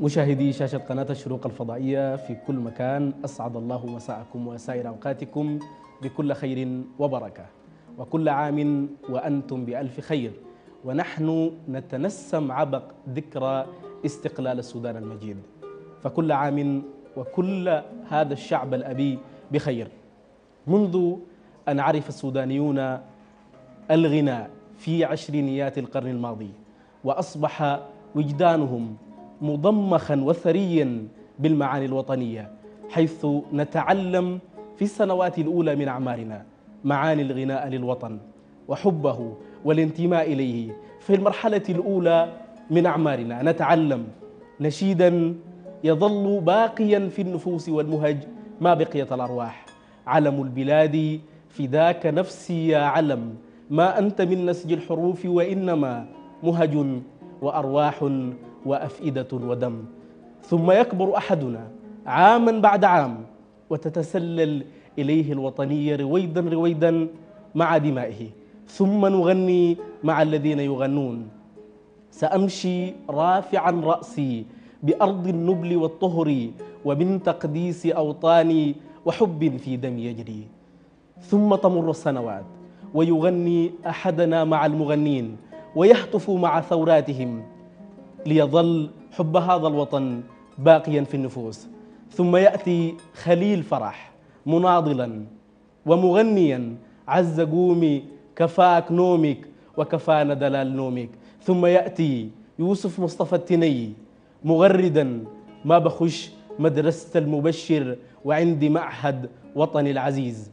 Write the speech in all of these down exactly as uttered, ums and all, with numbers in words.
مشاهدي شاشة قناة الشروق الفضائية في كل مكان، أسعد الله مساءكم وسائر أوقاتكم بكل خير وبركة، وكل عام وأنتم بألف خير. ونحن نتنسم عبق ذكرى استقلال السودان المجيد، فكل عام وكل هذا الشعب الأبي بخير. منذ أن عرف السودانيون الغناء في عشرينيات القرن الماضي، وأصبح وجدانهم مضمخا وثريا بالمعاني الوطنية، حيث نتعلم في السنوات الأولى من أعمارنا معاني الغناء للوطن وحبه والانتماء إليه. في المرحلة الأولى من أعمارنا نتعلم نشيدا يظل باقيا في النفوس والمهج ما بقيت الأرواح: علم البلاد فداك نفسي يا علم، ما أنت من نسج الحروف وإنما مهج وأرواح وأفئدة ودم. ثم يكبر أحدنا عاما بعد عام وتتسلل إليه الوطنية رويدا رويدا مع دمائه، ثم نغني مع الذين يغنون: سأمشي رافعا رأسي بأرض النبل والطهر، ومن تقديس أوطاني وحب في دمي يجري. ثم تمر السنوات ويغني أحدنا مع المغنين ويهتف مع ثوراتهم، ليظل حب هذا الوطن باقيا في النفوس. ثم يأتي خليل فرح مناضلا ومغنيا: عز قومي كفاك نومك وكفانا دلال نومك. ثم يأتي يوسف مصطفى التني مغردا: ما بخش مدرسة المبشر وعندي معهد وطني العزيز.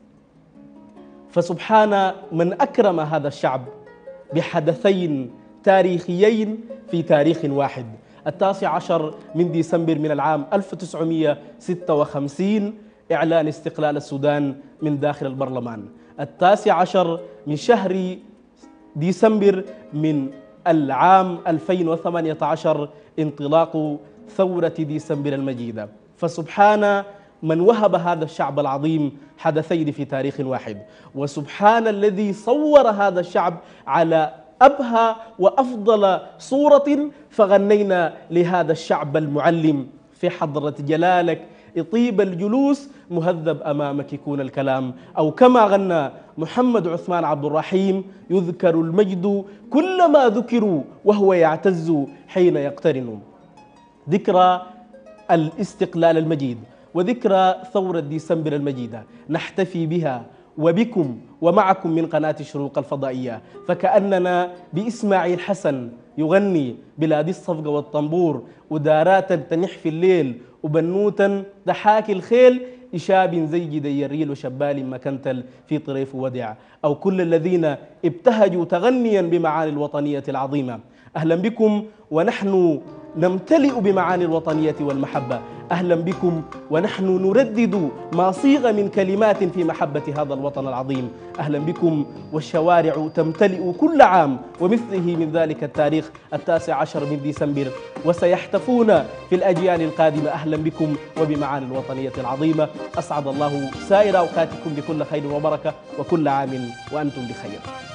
فسبحان من أكرم هذا الشعب بحدثين تاريخيين في تاريخ واحد: التاسع عشر من ديسمبر من العام ألف وتسعمئة وستة وخمسين إعلان استقلال السودان من داخل البرلمان، التاسع عشر من شهر ديسمبر من العام ألفين وثمانية عشر انطلاق ثورة ديسمبر المجيدة. فسبحان من وهب هذا الشعب العظيم حدثين في تاريخ واحد، وسبحان الذي صور هذا الشعب على أبهى وأفضل صورة، فغنينا لهذا الشعب المعلم في حضرة جلالك يطيب الجلوس مهذب أمامك يكون الكلام. أو كما غنى محمد عثمان عبد الرحيم: يذكر المجد كلما ذكروا وهو يعتز حين يقترن. ذكرى الاستقلال المجيد وذكرى ثورة ديسمبر المجيدة نحتفي بها وبكم ومعكم من قناة الشروق الفضائية، فكأننا بإسماعيل حسن يغني: بلاد الصفقة والطنبور ودارات تنح في الليل وبنوتا تحاكي الخيل، إشاب زي جدي الريل وشبال مكنتل في طريف ودع. أو كل الذين ابتهجوا تغنيا بمعاني الوطنية العظيمة. أهلا بكم ونحن نمتلئ بمعاني الوطنية والمحبة. أهلا بكم ونحن نردد ما صيغ من كلمات في محبة هذا الوطن العظيم. أهلا بكم والشوارع تمتلئ كل عام ومثله من ذلك التاريخ التاسع عشر من ديسمبر، وسيحتفون في الأجيال القادمة. أهلا بكم وبمعاني الوطنية العظيمة. أسعد الله سائر أوقاتكم بكل خير وبركة، وكل عام وأنتم بخير.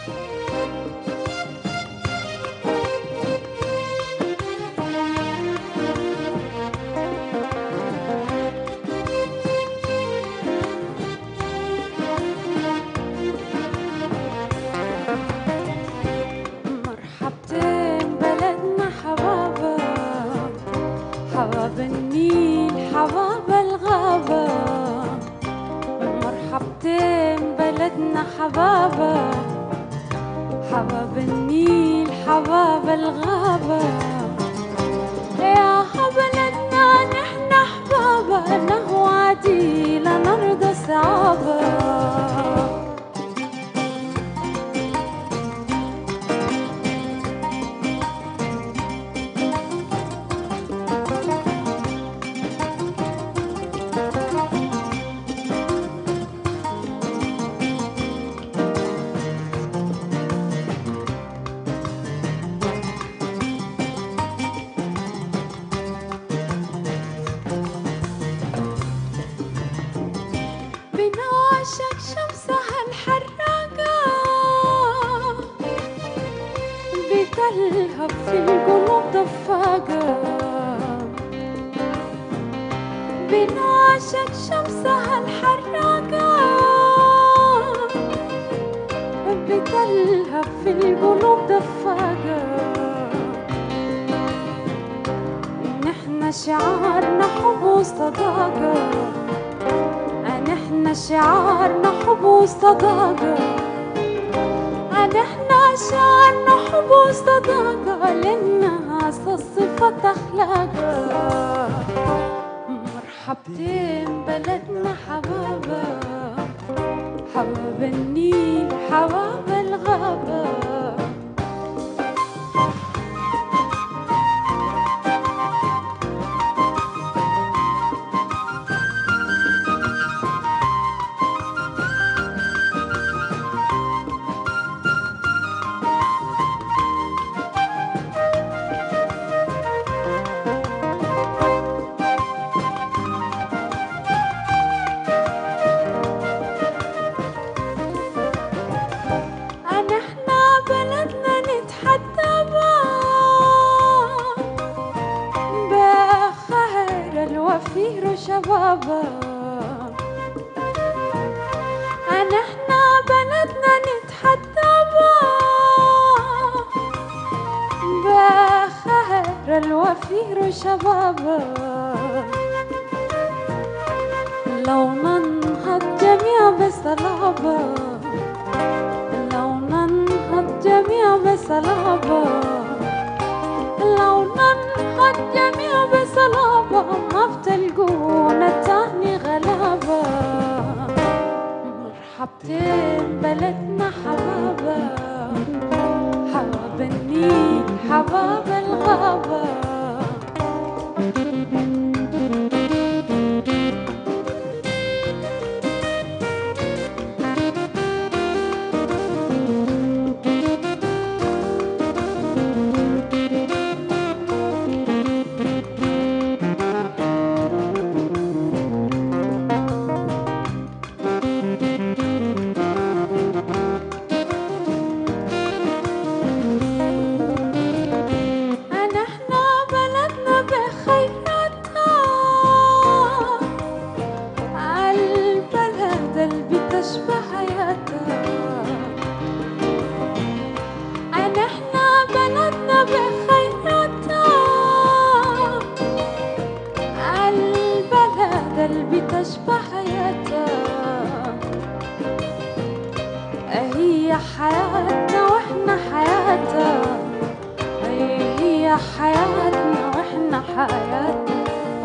حباب النيل حباب الغابة، مرحبتين بلدنا حبابة، حباب النيل حباب الغابة، يا بلدنا نحن حبابة، نهو عدي لنرضى صعابة. بنعشق شمسها الحراقة بتلهب في القلوب دفاقة. نحن شعارنا حب وصداقة، نحن شعارنا حب وصداقة، نحن شعارنا حب وصداقة، للناس الصفة أخلاقها. مرحبتين بلدنا حبابة، حباب النيل حباب الغابة. شبابا نحن بلدنا نتحدى بخير الوفير شبابا. لو ننهض جميع بصلابة، لو ننهض جميع بصلابة، لو ننهض جميع بصلابة، ما بتلقونا تاني غلابة. مرحبتين بلدنا حبابة، حباب النيل حباب الغابة. هي حياتنا واحنا حياتها، هي حياتنا واحنا حياتها،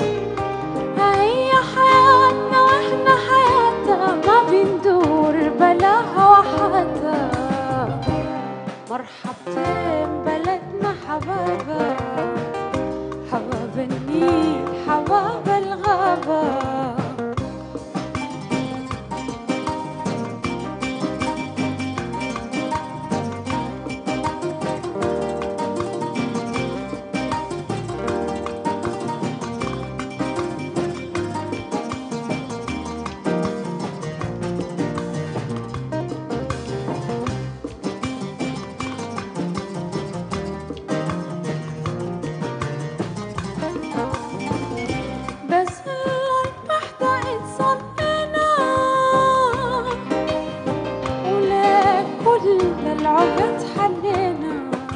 هي حياتنا واحنا حياتها، ما بندور بلاها وحاتها. مرحبتين بلدنا حبابة، حباب النيل حباب الغابة. العقد حلينا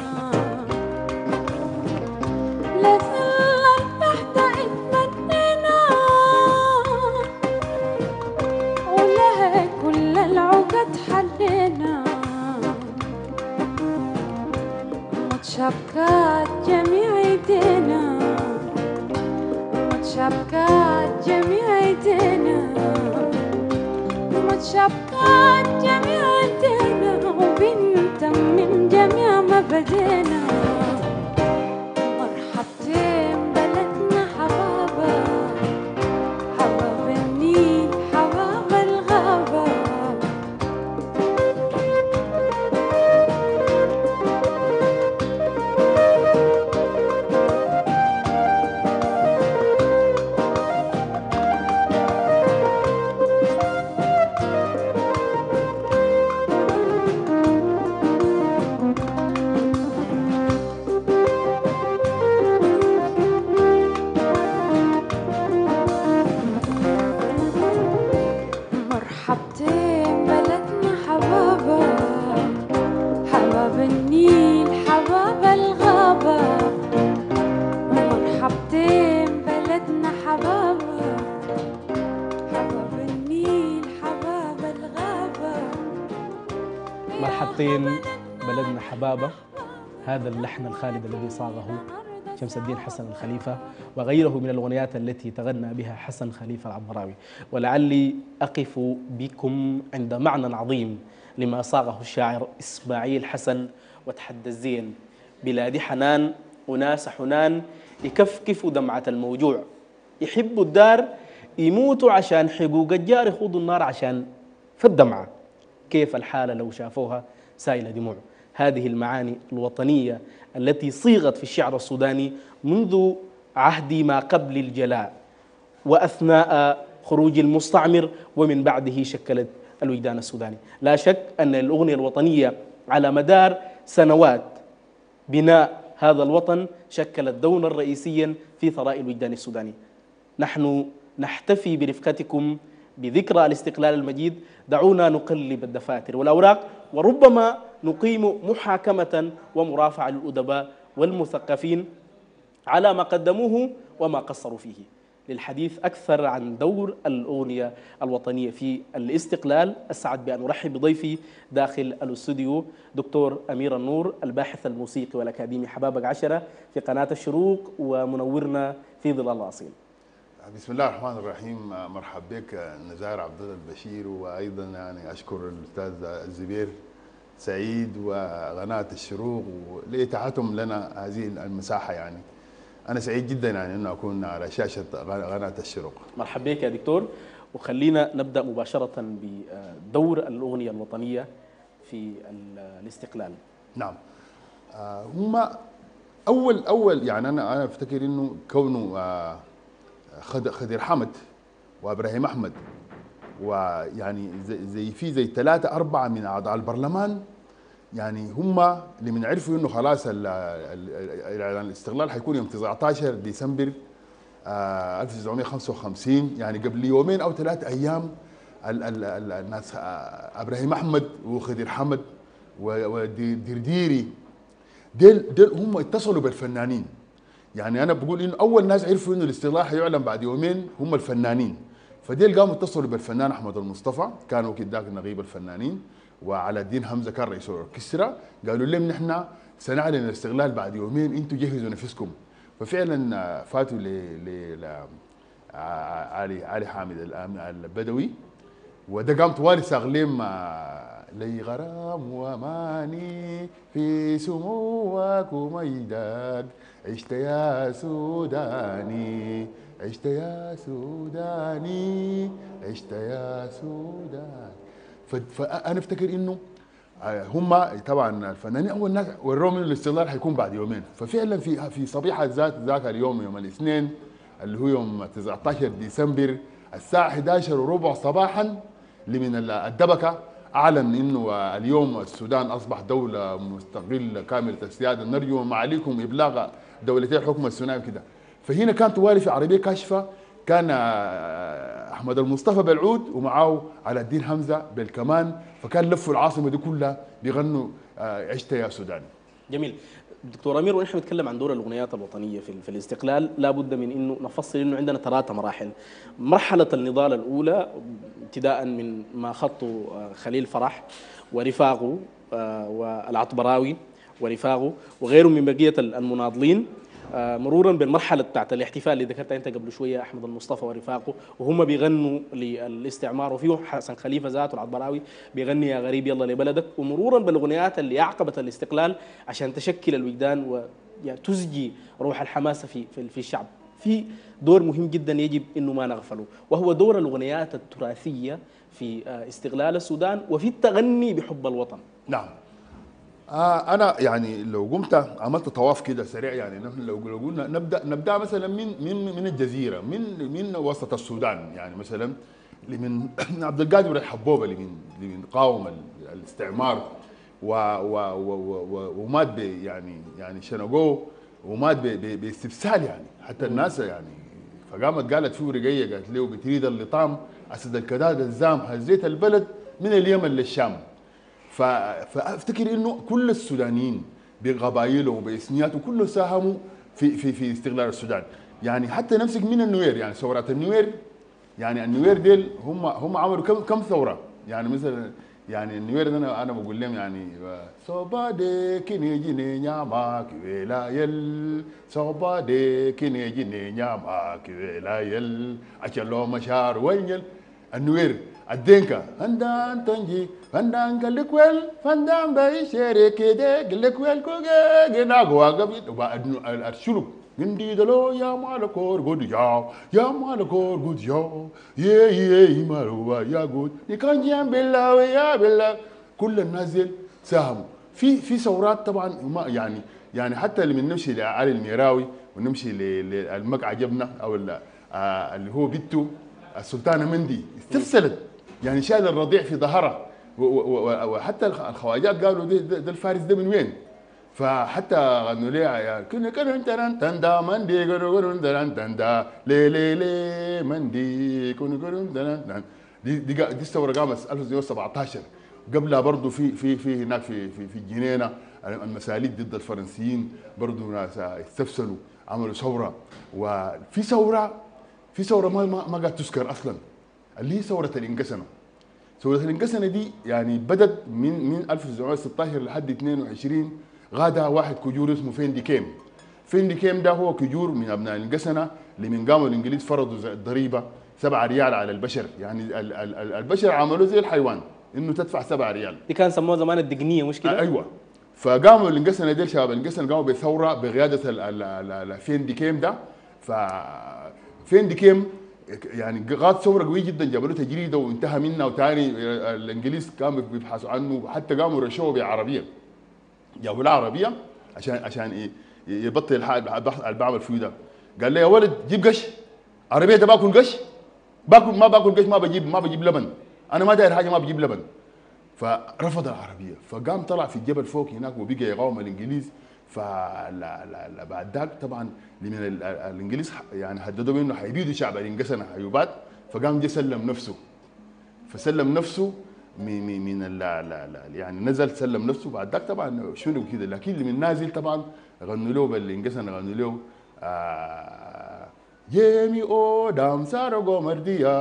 لظل البحث اتمنينا، ولها كل العقد حلينا. متشابكات جميع ايدينا، متشابكات جميع ايدينا، متشابكات جميع ايدينا، وبنتم من جميع ما بدينا. مرحبتين بلدنا حبابة، حباب النيل حباب الغابة. حبابة حباب النيل حباب الغابة مرحبتين بلدنا حبابة، هذا اللحن الخالد الذي صاغه شمس الدين حسن الخليفة وغيره من الأغنيات التي تغنى بها حسن خليفة العبراوي. ولعلي أقف بكم عند معنى عظيم لما صاغه الشاعر إسماعيل حسن وتحدى الزين: بلاد حنان وناس حنان يكفكفوا دمعة الموجوع، يحبوا الدار يموتوا عشان حقوق الجار، يخوضوا النار عشان فالدمعة، كيف الحالة لو شافوها سائل دموع. هذه المعاني الوطنية التي صيغت في الشعر السوداني منذ عهد ما قبل الجلاء وأثناء خروج المستعمر ومن بعده شكلت الوجدان السوداني. لا شك أن الأغنية الوطنية على مدار سنوات بناء هذا الوطن شكلت دورا رئيسيا في ثراء الوجدان السوداني. نحن نحتفي برفقتكم بذكرى الاستقلال المجيد، دعونا نقلب الدفاتر والأوراق وربما نقيم محاكمة ومرافعة للأدباء والمثقفين على ما قدموه وما قصروا فيه. للحديث أكثر عن دور الأغنية الوطنية في الاستقلال، أسعد بأن أرحب بضيفي داخل الاستوديو دكتور أمير النور، الباحث الموسيقي والأكاديمي حبابة عشرة في قناة الشروق ومنورنا في ظلال الأصيل. بسم الله الرحمن الرحيم. مرحب بك نزار عبد الله البشير، وايضا يعني اشكر الاستاذ الزبير سعيد وقناه الشروق لاتاحتهم لنا هذه المساحه. يعني انا سعيد جدا يعني انه اكون على شاشه قناه الشروق. مرحبا بك يا دكتور، وخلينا نبدا مباشره بدور الاغنيه الوطنيه في الاستقلال. نعم، هم اول اول يعني انا انا افتكر انه كونه خضر حمد وابراهيم احمد ويعني زي, زي في زي ثلاثه اربعه من اعضاء البرلمان، يعني هم اللي من عرفوا انه خلاص اعلان الاستقلال حيكون يوم تسعة عشر ديسمبر ألف وتسعمائة وخمسة وخمسين، يعني قبل يومين او ثلاث ايام الناس ابراهيم احمد وخضر حمد ودرديري ديل, ديل هم اتصلوا بالفنانين. يعني انا بقول انه اول ناس عرفوا انه الاستقلال حيعلن بعد يومين هم الفنانين، فديل قاموا اتصلوا بالفنان احمد المصطفى، كانوا كداك نقيب الفنانين، وعلى الدين حمزه كان رئيس الاوركسترا، قالوا لهم نحن سنعلن الاستقلال بعد يومين، انتم جهزوا نفسكم. ففعلا فاتوا ل ل علي علي حامد البدوي، وده قام طوالي ساغلين لي غرام وماني في سموك وميداد، عشت يا سوداني عشت يا سوداني عشت يا سوداني. فانا افتكر انه هم طبعا الفنانين اول ناس وروهم انه الاستقلال حيكون بعد يومين، ففعلا في في صبيحه ذات ذاك اليوم يوم الاثنين اللي هو يوم تسعة عشر ديسمبر الساعه إحدى عشر وربع صباحا لمن الدبكه اعلن انه اليوم السودان اصبح دوله مستقله كامله السياده، نرجو معاليكم ابلاغ دولتي الحكم الثنائي كده. فهنا كان طوالي في عربيه كاشفه، كان احمد المصطفى بالعود ومعاه على الدين حمزه بالكمان، فكان لفوا العاصمه دي كلها بيغنوا عشت يا سوداني. جميل. دكتور امير، ونحن نتكلم عن دور الاغنيات الوطنيه في, في الاستقلال لابد من انه نفصل انه عندنا ثلاث مراحل. مرحله النضال الاولى ابتداء من ما خطه خليل فرح ورفاقه والعطبراوي ورفاقه وغيرهم من بقيه المناضلين، مرورا بالمرحله بتاعت الاحتفال اللي ذكرتها انت قبل شويه احمد المصطفى ورفاقه وهم بيغنوا للاستعمار، وفيه حسن خليفه ذاته العطبراوي بيغني يا غريب يلا لبلدك، ومرورا بالاغنيات اللي اعقبت الاستقلال عشان تشكل الوجدان وتزجي روح الحماسه في في الشعب. في دور مهم جدا يجب انه ما نغفله، وهو دور الاغنيات التراثيه في استقلال السودان وفي التغني بحب الوطن. نعم. آه انا يعني لو قمت عملت طواف كده سريع، يعني نحن لو لو قلنا نبدا نبدا مثلا من من من الجزيره، من من وسط السودان، يعني مثلا اللي من عبد القادر الحبوب اللي من اللي من قاوم الاستعمار و و و ومات يعني يعني شنقوه ومات باستفسال، يعني حتى الناس يعني فقامت قالت فيه رقيه، قالت له بتريد اللطام اسد الكداد الزام هزيت البلد من اليمن للشام. فافتكر انه كل السودانيين بقبائلهم وباسمياتهم كله ساهموا في في في استقلال السودان. يعني حتى نمسك من النوير، يعني ثورات النوير، يعني النوير ديل هم هم عملوا كم كم ثوره. يعني مثلا يعني النوير ده انا انا بقول لهم يعني صوبا دي كيني جيني نياما كيلا يل صوبا دي كيني جيني نياما كيلا يل اشلو مشار وينيل النوير الدينكا فندان تنجي فندان قلكويل فندان باي شيري كده قلكويل كوغي جناغوا قبي الشلوك Gindi dalo ya malakor good ya ya malakor good ya ye ye maruwa ya good يكان يام بالله ويا بالله كل الناس ديل ساهموا في في ثورات طبعا ما يعني يعني حتى اللي من نمشي لعلي الميراوي ونمشي للمق عجبنا او اللي هو بيتو السلطانه مندي استفسلت يعني شال الرضيع في ظهرها وحتى الخواجات قالوا ده, ده الفارس ده من وين؟ فحتى غنوا لي يا كنا كنا تران تندا مندي كنا كنا تران تندا لي لي لي مندي كنا كنا تران دي دي دي الثوره قامت ألف وتسعمية وسبعطعش. قبلها برضه في في في هناك في في في الجنينه المساليك ضد الفرنسيين برضه ناس استفسلوا عملوا ثوره. وفي ثوره في ثوره ما ما, ما قاعد تذكر اصلا اللي هي ثوره الانقسنه. ثوره الانقسنه دي يعني بدت من من ألف وتسعمية وستاشر لحد اثنين وعشرين. غادها واحد كجور اسمه فيندي كيم. فيندي كيم ده هو كجور من ابناء الانقسنه اللي من قاموا الانجليز فرضوا الضريبه سبعة ريال على البشر. يعني ال ال ال البشر عملوا زي الحيوان انه تدفع سبعة ريال. دي كان سموها زمان الدقنيه مش كده؟ آه ايوه. فقاموا الانقسنه ديل شباب الانقسنه قاموا بثوره بقياده فيندي كيم ده. ف فيندي كيم يعني غاد ثوره قويه جدا جابوا له تجريده وانتهى منها. وثاني الانجليز كانوا بيبحثوا عنه حتى قاموا رشوه بعربيه. جابوا له عربيه عشان عشان ايه يبطل البحث اللي بعمل فيه ده. قال لي يا ولد جيب قش عربيه ده باكل قش باكل ما باكل قش ما بجيب ما بجيب لبن انا ما داير حاجه ما بجيب لبن. فرفض العربيه فقام طلع في الجبل فوق هناك وبقى يقاوم الانجليز. فبعد ذاك طبعا من الانجليز يعني هددوا انه حيبيدوا شعب الانقسنه حيوبات. فقام جه سلم نفسه فسلم نفسه من من لا لا لا يعني نزل سلم نفسه. بعد ذاك طبعا شنو كده. لكن اللي من نازل طبعا غنوا له بالانقسنه غنوا له آه يمي او دام سارغو مرديا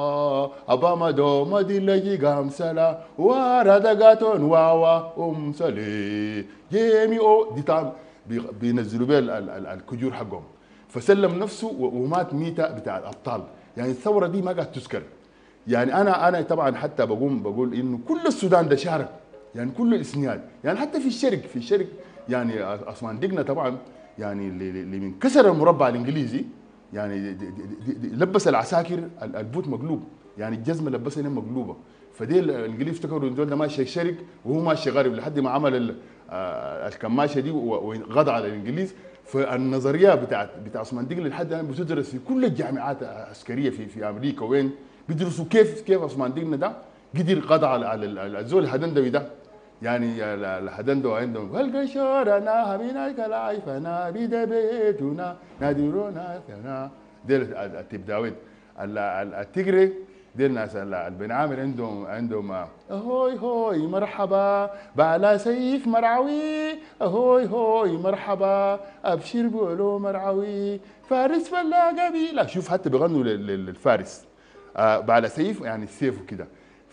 اباما دو مديلجي غامسلا واردغاتون واوا ام سلي يمي او دي طبعا بينزلوا بيه الكجور حقهم. فسلم نفسه ومات ميته بتاع الابطال. يعني الثوره دي ما قاعد تذكر. يعني انا انا طبعا حتى بقوم بقول انه كل السودان ده شارك. يعني كل الاسنياد يعني حتى في الشرق في الشرق يعني عثمان دقنه طبعا يعني اللي من كسر المربع الانجليزي يعني دي دي دي دي لبس العساكر البوت مقلوب. يعني الجزمه لبسها مقلوبه. فدي الانجليز افتكروا ان ده ماشي الشرق وهو ماشي غرب لحد ما عمل الكماشه دي وغضى على الانجليز. فالنظريه بتاعت بتاع عثمان دقنه لحد الان بتدرس في كل الجامعات العسكريه في في امريكا وين بيدرسوا كيف كيف عثمان دقنه ده قدر قضى على على الزول الهدندوي ده. يعني الهدندو عندهم والقشورنا همينا كلايفنا بيد بيتنا نادرونا ثنا ديل التيب داوود التجري ديل ناس البن عامر عندهم عندهم هوي هوي مرحبا بعلى سيف مرعوي هوي هوي مرحبا ابشر بولو مرعوي فارس فلا قبيله. شوف حتى بيغنوا للفارس آه بعد سيف يعني السيف وكده.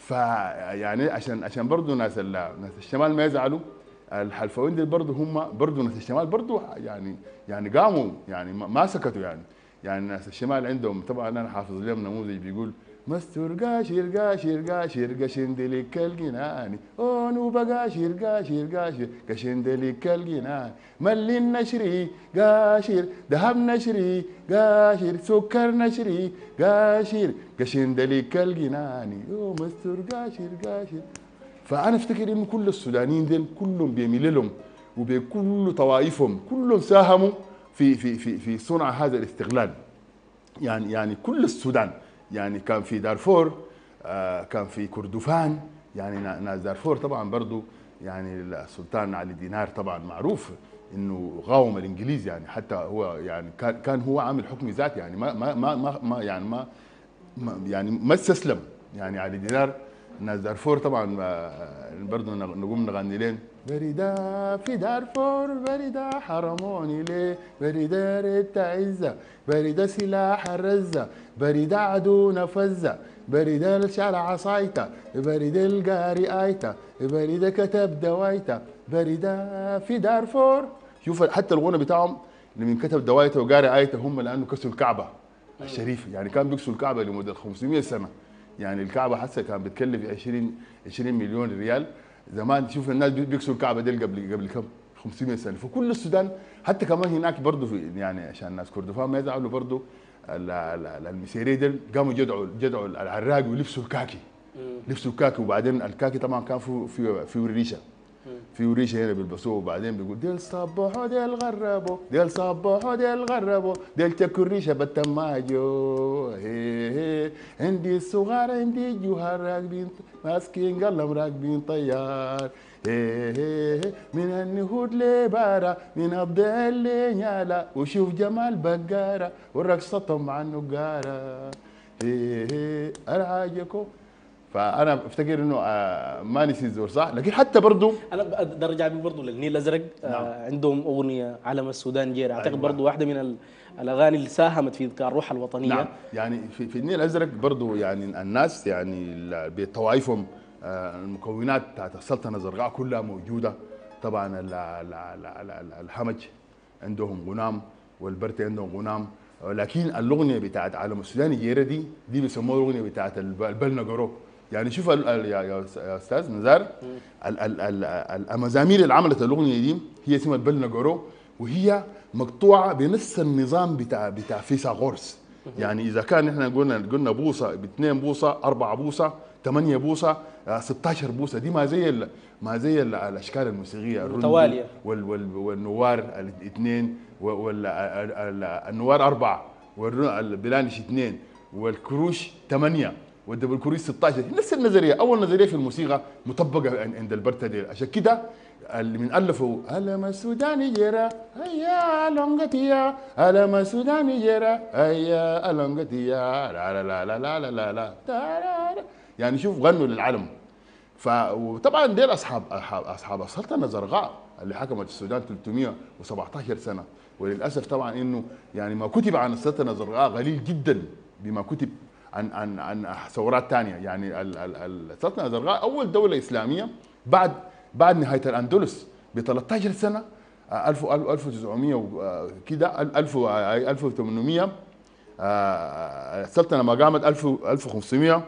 فيعني عشان عشان برضه ناس ناس الشمال ما يزعلوا الحلفاوين دي برضه هم برضه ناس الشمال برضه يعني يعني قاموا يعني ما سكتوا. يعني يعني ناس الشمال عندهم طبعا انا حافظ لهم نموذج بيقول مستور قاشر قاشر قاشر قشندلك الجناني اونو بقاشر قاشر قاشر قشندلك الجناني ملي النشري قاشر ذهب نشري قاشر سكر نشري قاشر قشندلك الجناني او مستور قاشر قاشر. فانا افتكر انه كل السودانيين دول كلهم بيميل لهم وبكل طوائفهم كلهم ساهموا في في في في صنع هذا الاستغلال. يعني يعني كل السودان يعني كان في دارفور آه كان في كردفان. يعني ناس دارفور طبعا برضو يعني السلطان علي دينار طبعا معروف انه قاوم الانجليز. يعني حتى هو يعني كان كان هو عامل حكم ذاتي. يعني ما ما ما, ما يعني ما, ما يعني ما استسلم. يعني علي دينار ناس دارفور طبعا برضو نقوم نغني لين بريدة في دارفور بريدة حرموني ليه بريدة ريت عزة بريدة سلاح الرزة بريدة عدو نفزة بريدة الشارع عصايته بريدة القاري آيته بريدة كتب دوايته بريدة في دارفور. شوف حتى الغنى بتاعهم اللي من كتب دوايته وقاري آيته هم لأنه كسوا الكعبة الشريفة، يعني كان بيكسوا الكعبة لمدة خمسمئة سنة. يعني الكعبة حتى كان بتكلف عشرين عشرين مليون ريال زمان. تشوف الناس بيكسوا الكعبه دي قبل قبل كم خمسمئة سنه. فكل السودان حتى كمان هناك برضه في يعني عشان الناس كردفان ما يزعلوا برضه المسيريه دي قاموا جدعوا جدعوا العراقي ولبسوا الكاكي لبسوا الكاكي. وبعدين الكاكي طبعا كان فيه فيه فيه ريشه فيه ريشه هنا بيلبسوه. وبعدين بيقول ديل صبحوا ديل غربوا ديل صبحوا ديل غربوا ديل تكوا الريشه بتماجو هي هي عندي الصغار عندي الجوهر راكبين ماسكين قلم راكبين طيار هي هي من النهود لبارة من الضيع لنيالا وشوف جمال بقارة ورقصتهم مع النقارة هي هي أرعاجكم. فانا افتكر انه ما نسي الزور صح. لكن حتى برضه انا بقدر ارجع بيه برضه للنيل الازرق. نعم. آه عندهم اغنيه علم السودان جير، اعتقد أيوة. برضه واحده من الاغاني اللي ساهمت في اذكار الروح الوطنيه. نعم. يعني في, في النيل الازرق برضه يعني الناس يعني بطوائفهم المكونات بتاعت السلطنه الزرقاء كلها موجوده. طبعا الهمج عندهم غنام والبرتي عندهم غنام. لكن الاغنيه بتاعت علم السودان جيره دي دي بيسموها الاغنيه بتاعت البلنقرو. يعني شوف يا استاذ نزار المزامير اللي عملت الاغنيه دي هي اسمها البلنقرو، وهي مقطوعه بنفس النظام بتاع بتاع فيثاغورس. يعني اذا كان احنا قلنا قلنا بوصه باثنين بوصه أربعة بوصه ثمانية بوصه ستة عشر بوصه، دي ما زي ما زي الاشكال الموسيقيه المتواليه وال وال والنوار الاثنين والنوار أربعة والبلانش اثنين والكروش ثمانية والدبل كروش ستة عشر. نفس النظريه، اول نظريه في الموسيقى مطبقه عند البرتا دي. عشان كده اللي من الفوا علم السوداني جرا هيا لونغتيا علم السوداني جرا هيا لونغتيا لا لا لا لا لا لا لا. يعني شوف غنوا للعلم. فطبعا ديل اصحاب اصحاب السلطنه الزرقاء اللي حكمت السودان ثلاثمئة وسبعة عشر سنه. وللاسف طبعا انه يعني ما كتب عن السلطنه الزرقاء قليل جدا بما كتب عن عن عن ثورات ثانيه. يعني السلطنه الزرقاء اول دوله اسلاميه بعد بعد نهايه الاندلس ب ثلاثة عشر سنه ألف ألف وتسعمئة كده ألف وثمانمئة. السلطنه ما قامت ألف وخمسمئة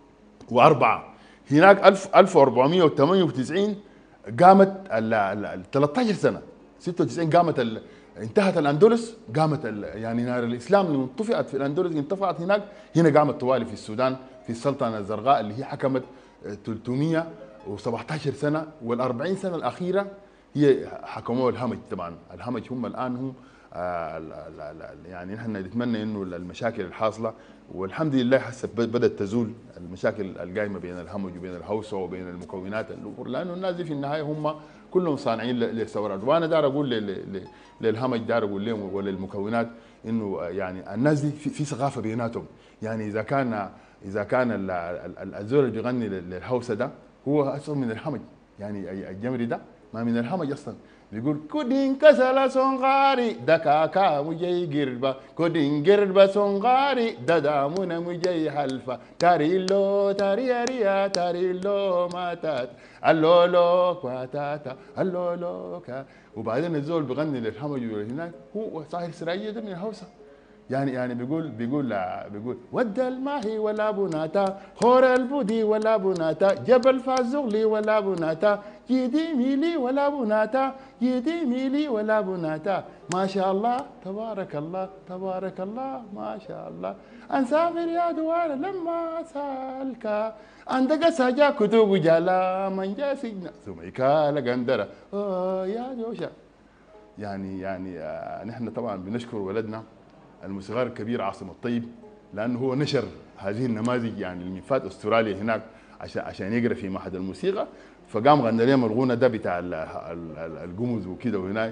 وأربعة. هناك ألف وأربعمئة وثمانية وتسعين قامت ال ثلاثة عشر سنه ستة وتسعين قامت انتهت الاندلس. قامت يعني نار الاسلام اللي انطفئت في الاندلس انطفأت هناك، هنا قامت طوالي في السودان في السلطنه الزرقاء اللي هي حكمت ثلاثمئة وسبعة عشر سنه. والأربعين سنه الاخيره هي حكموها الهمج. طبعا الهمج هم الان هم آه يعني نحن نتمنى انه المشاكل الحاصله والحمد لله هسه بدات تزول المشاكل القايمه بين الهمج وبين الهوسه وبين المكونات الأخرى، لانه الناس دي في النهايه هم كلهم صانعين للثورات. وانا دار اقول للهمج دار اقول لهم وللمكونات انه يعني الناس دي في, في ثقافه بيناتهم. يعني اذا كان اذا كان الزول اللي بيغني للهوسه ده هو اصلا من الهمج، يعني الجمري ده ما من الهمج اصلا. بيقول كودين كسلا سونغاري دكاكا مجي جربا كودين جربا سونغاري ددامونا مجي حلفا تاريلو تارياريا تاريلو ماتات اللولو كواتاتا اللولو كا. وبعدين الزول بيغني للهمج هناك هو صاحب سرايا ده من الهوسه. يعني يعني بيقول بيقول بيقول ود الماهي ولا بناتا خور البودي ولا بناتا جبل فازغلي ولا بناتا يدي ميلي ولا بناتا يدي ميلي ولا بناتا ما شاء الله تبارك الله تبارك الله ما شاء الله انسافر يا دوار لما سالكا عندك سجا كتب جلا من جا سجنا سميكا لقندرة اه يا جوشا. يعني يعني آه نحن طبعا بنشكر ولدنا الموسيقار الكبير عاصم الطيب لانه هو نشر هذه النماذج. يعني اللي فات استراليا هناك عشان عشان يقرا في معهد الموسيقى، فقام غنى لهم الغنى ده بتاع القمز وكده وهناك.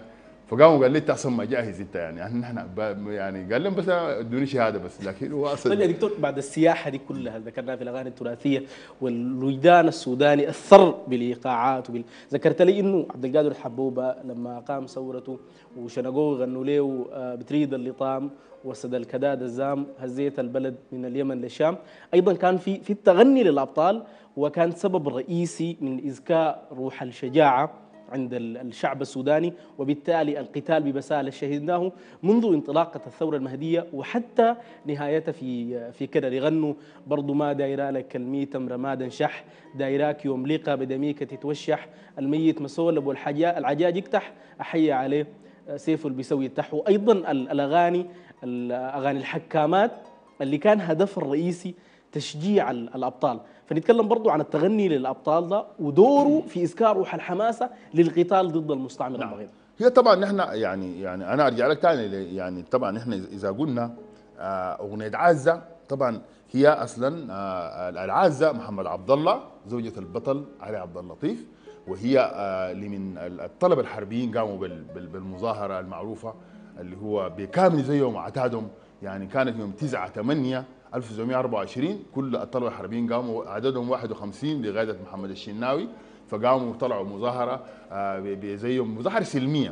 فقاموا قال لي انت اصلا ما جاهز انت يعني يعني احنا ب- يعني قال لهم بس ادوني شهاده بس، لكن هو طيب يا اصلا دكتور، بعد السياحه دي كلها اللي ذكرناها في الاغاني التراثيه والوجدان السوداني اثر بالايقاعات وبال... ذكرت لي انه عبد القادر الحبوبه لما قام ثورته وشنقوه غنوا له آه، بتريد اللطام وسد الكداد الزام هزيت البلد من اليمن للشام. ايضا كان في في التغني للابطال، وكان سبب رئيسي من ازكاء روح الشجاعه عند ال- الشعب السوداني، وبالتالي القتال ببسالة شهدناه منذ انطلاقة الثورة المهدية وحتى نهايتها في في كده. يغنوا برضو ما دايرة لك الميتم رمادا شح، دايراك يوم ليقة بدميك تتوشح، الميت مسول ابو الحجاج العجاج يكتح، احيي عليه سيفه اللي بيسوي التح. وايضا ال- الاغاني الاغاني الحكامات اللي كان هدفها الرئيسي تشجيع ال- الابطال. فنتكلم برضو عن التغني للابطال ده ودوره في اسكار روح الحماسه للقتال ضد المستعمر نعم. البغيض. هي طبعا نحن يعني يعني انا ارجع لك ثاني يعني طبعا نحن اذا قلنا آه، اغنيه عازه طبعا هي اصلا آه، العازه محمد عبد الله زوجة البطل علي عبد اللطيف، وهي آه، اللي من الطلبه الحربيين قاموا بال- بال- بالمظاهره المعروفه اللي هو بكامل زيهم عتادهم، يعني كانت يوم تسعة ثمانية ألف وتسعمائة وأربعة وعشرين كل الطلبه الحربيين قاموا عددهم واحد وخمسين بقياده محمد الشناوي، فقاموا طلعوا مظاهره آه، ب- ب- زيهم مظاهره سلميه،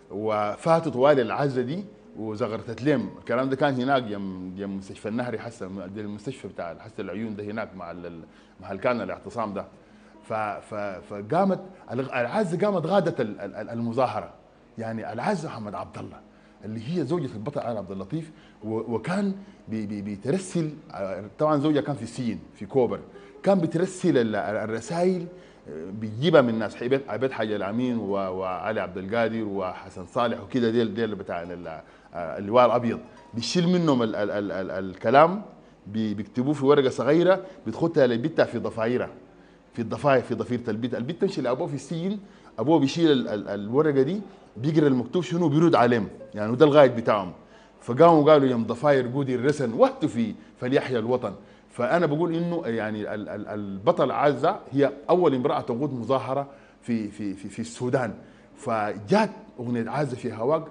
وفاتوا طوال العزه دي وزغرتت لهم. الكلام ده كان هناك يم يم مستشفى النهري حسن المستشفى بتاع حسن العيون ده هناك مع ال- مع اللي كان الاعتصام ده. ف ف فقامت العزه قامت غادت ال- ال- المظاهره، يعني العزه محمد عبد الله اللي هي زوجة البطل علي عبد اللطيف، و- وكان بي- بي- بيترسل طبعا زوجها كان في السجن في كوبر، كان بترسل ال- الرسائل بيجيبها من ناس عبيد عبيد حاج الامين و- وعلي عبد القادر وحسن صالح وكده، ديل ديل بتاع ال- اللواء الابيض، بيشيل منهم ال ال ال ال الكلام بي- بيكتبوه في ورقه صغيره بتخدها لبيتها في ضفايرها في الضفاير في ضفيره البيت، البيت تمشي لابوه في السجن، ابوه بيشيل ال ال الورقه دي بيقرا المكتوب شنو بيرد عليهم، يعني وده الغايد بتاعهم. فقاموا قالوا يوم ضفاير قودي الرسن واهتفي فليحيا الوطن. فانا بقول انه يعني ال- ال- البطل عزه هي اول امراه تقود مظاهره في في في, في السودان، فجات اغنيه عزه في هواك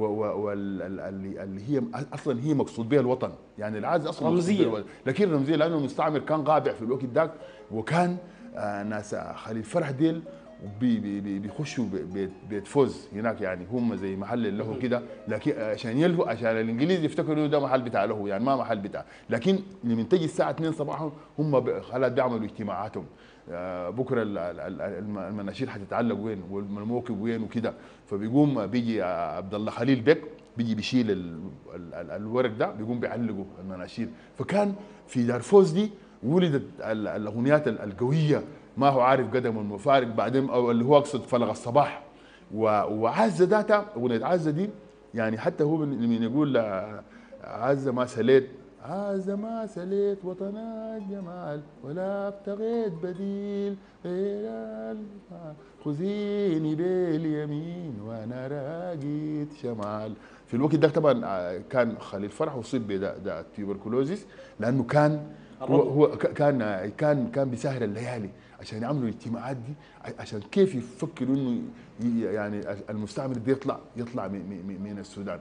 واللي اللي هي اصلا هي مقصود بها الوطن، يعني العزه اصلا مقصود رمزية. بها الوطن، لكن رمزيه لانه المستعمر كان قابع في الوقت ذاك، وكان آه ناس خليل فرح ديل بي بي بي بيخشوا بي- بيت بيت فوز هناك، يعني هم زي محل له كده، لكن عشان يلهوا عشان الانجليز يفتكروا انه ده محل بتاع له، يعني ما محل بتاع، لكن لما تجي الساعه اثنين صباحا هم ب- خلاص بيعملوا اجتماعاتهم، آه، بكره ال- ال- ال- الم- المناشير حتتعلق وين والموكب وين وكده، فبيقوم بيجي آه، عبد الله خليل بيك بيجي بيشيل ال- ال- ال- الورق ده بيقوم بيعلقوا المناشير. فكان في دارفوز دي ولدت ال- الاغنيات ال- القويه، ما هو عارف قدم المفارق بعدين او اللي هو اقصد فلق الصباح، و- وعزه ذاتها اغنيه عزه دي يعني حتى هو من من يقول آه، عزه ما سليت عزه ما سليت وطن الجمال ولا ابتغيت بديل غير الفا- خذيني باليمين وانا راقيت شمال. في الوقت ده طبعا آه، كان خليل فرح اصيب بداء التيوبركلوزيس، لانه كان هو هو ك- كان كان كان بيسهر الليالي عشان يعملوا الاجتماعات دي، ع- عشان كيف يفكروا انه ي- يعني المستعمر ده يطلع يطلع من, من, من السودان.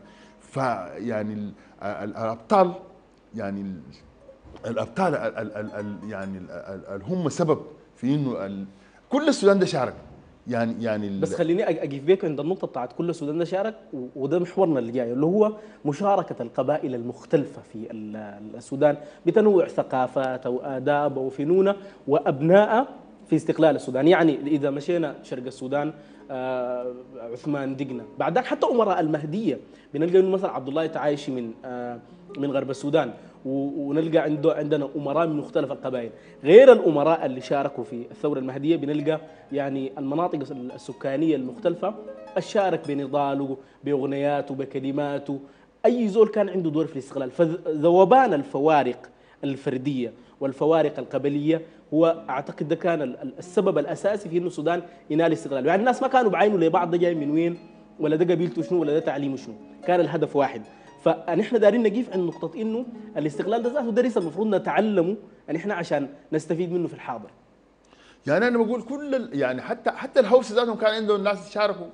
فيعني ال- ال- الابطال يعني ال- الابطال ال ال ال ال يعني ال ال ال هم سبب في انه ال- كل السودان ده شارك، يعني يعني ال- بس خليني أج- اجيب بيك عند النقطه بتاعت كل السودان ده شارك، و- وده محورنا اللي جاي اللي هو مشاركه القبائل المختلفه في ال- السودان بتنوع ثقافات واداب وفنون وابناء في استقلال السودان. يعني اذا مشينا شرق السودان آه، عثمان دقنا، بعد ذاك حتى امراء المهديه بنلقى انه مثلا عبد الله تعايشي من آه، من غرب السودان، و- ونلقى عنده عندنا امراء من مختلف القبائل. غير الامراء اللي شاركوا في الثوره المهديه بنلقى يعني المناطق السكانيه المختلفه شارك بنضاله باغنياته بكلماته، اي زول كان عنده دور في الاستقلال. فذوبان الفوارق الفرديه والفوارق القبليه هو اعتقد ده كان ال- ال- السبب الاساسي في انه السودان ينال استقلال. يعني الناس ما كانوا بعينوا لبعض ده جاي من وين ولا ده قبيلته شنو ولا ده تعليمه شنو، كان الهدف واحد. فنحن دارين نقيف عند نقطة إنه الاستقلال ده ذاته درس المفروض نتعلمه يعني إحنا عشان نستفيد منه في الحاضر. يعني انا بقول كل ال- يعني حتى حتى الهوس ذاتهم كان عندهم ناس شاركوا،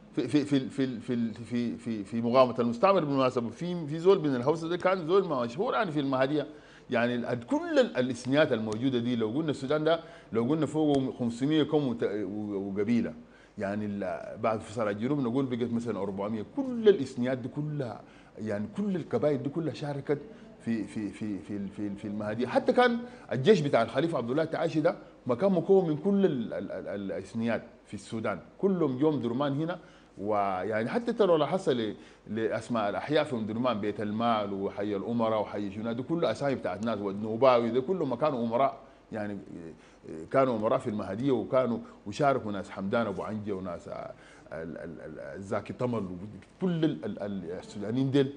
في في في في في في في, في مقاومه المستعمر بالمناسبه. في في زول من الهوسه ده كان زول مشهور يعني في المهديه. يعني ال- كل ال- الاسنيات الموجوده دي، لو قلنا السودان ده لو قلنا فوق خمسمية كم وت- و- وقبيله، يعني ال- بعد فصل الجنوب نقول بقت مثلا أربعمية. كل الاسنيات دي كلها، يعني كل القبائل دي كلها شاركت في في في في في, في المهديه. حتى كان الجيش بتاع الخليفه عبد الله التعاشي ده ما كان مكون من كل ال- ال- ال- الاسنيات في السودان، كلهم يوم درمان هنا. ويعني حتى ترى لو حصل لاسماء الاحياء في ام درمان، بيت المال وحي الامراء وحي شنو، دي كله اسامي بتاعت ناس، والنوباوي ده كلهم كانوا امراء، يعني كانوا امراء في المهديه، وكانوا وشاركوا ناس حمدان ابو عنجه وناس ال- ال- ال- الزاكي طمل، كل ال- ال- ال- السودانيين ديل.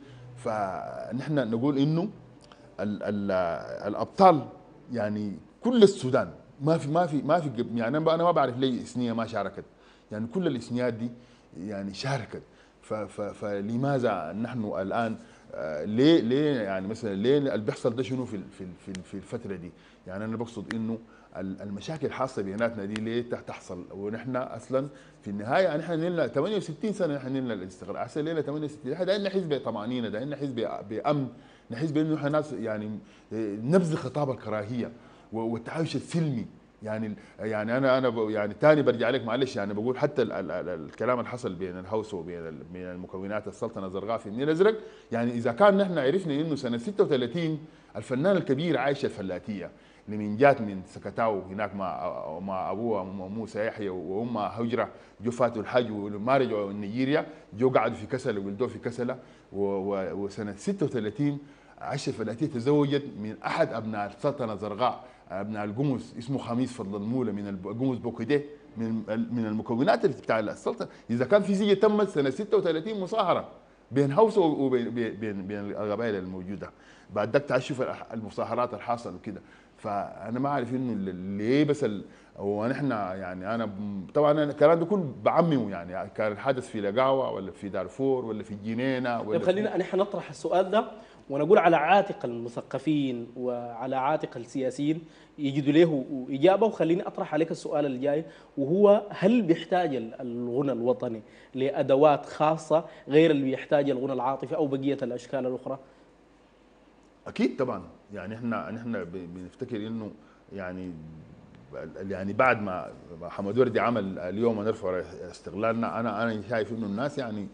فنحن نقول انه ال ال الابطال يعني كل السودان، ما في ما في ما في يعني انا انا ما بعرف ليه اسنيه ما شاركت، يعني كل الاسنيات دي يعني شاركت. ف- ف- فلماذا نحن الان آه، ليه ليه يعني مثلا ليه اللي بيحصل ده شنو في ال- في ال- في ال- في الفتره دي؟ يعني انا بقصد انه ال- المشاكل الحاصه بيناتنا دي ليه تح- تحصل، ونحن اصلا في النهايه يعني احنا نلنا ثمانية وستين سنه، نحن نلنا الاستقرار، احسن لنا ثمانية وستين، احنا دايرين نحس بطمانينه، دايرين نحس ب- بامن، نحس بانه احنا ناس يعني آه، نبذ خطاب الكراهيه والتعايش السلمي. يعني يعني انا انا ب- يعني تاني برجع لك معلش، يعني بقول حتى ال ال ال الكلام اللي حصل بين الهوسه وبين ال- بين المكونات السلطنه الزرقاء في النيل الازرق، يعني اذا كان نحن عرفنا انه سنه ستة وثلاثين الفنان الكبير عايشه الفلاتيه اللي من جات من سكتاو هناك مع مع ابوها موسى يحيى وامها هجره، جو فاتوا الحج وما رجعوا نيجيريا، جو قعدوا في كسله وولدوا في كسله. و- و- وسنه ستة وثلاثين عائشه الفلاتيه تزوجت من احد ابناء السلطنه الزرقاء، ابناء القمص، اسمه خميس فضل المولى من القمص بوكيديه، من من المكونات اللي بتاع السلطنه. اذا كان في زي تمت سنه ستة وثلاثين مصاهره بين هوسه وبين بين بين القبائل الموجوده، بعد ذاك تعال شوف المصاهرات الحاصله وكده. فانا ما اعرف انه ليه بس ال... ونحن يعني انا ب- طبعا أنا الكلام ده كله بعممه، يعني كان الحدث في لقاوه ولا في دارفور ولا في الجنينه ولا طيب في... خلينا نحن نطرح السؤال ده ونقول على عاتق المثقفين وعلى عاتق السياسيين يجدوا له إجابة. وخليني أطرح عليك السؤال الجاي، وهو هل بيحتاج الغنى الوطني لأدوات خاصة غير اللي بيحتاج الغنى العاطفي أو بقية الأشكال الأخرى؟ اكيد طبعا. يعني احنا نحن بنفتكر انه يعني يعني بعد ما محمد وردي عمل اليوم نرفع استغلالنا، انا انا شايف انه الناس يعني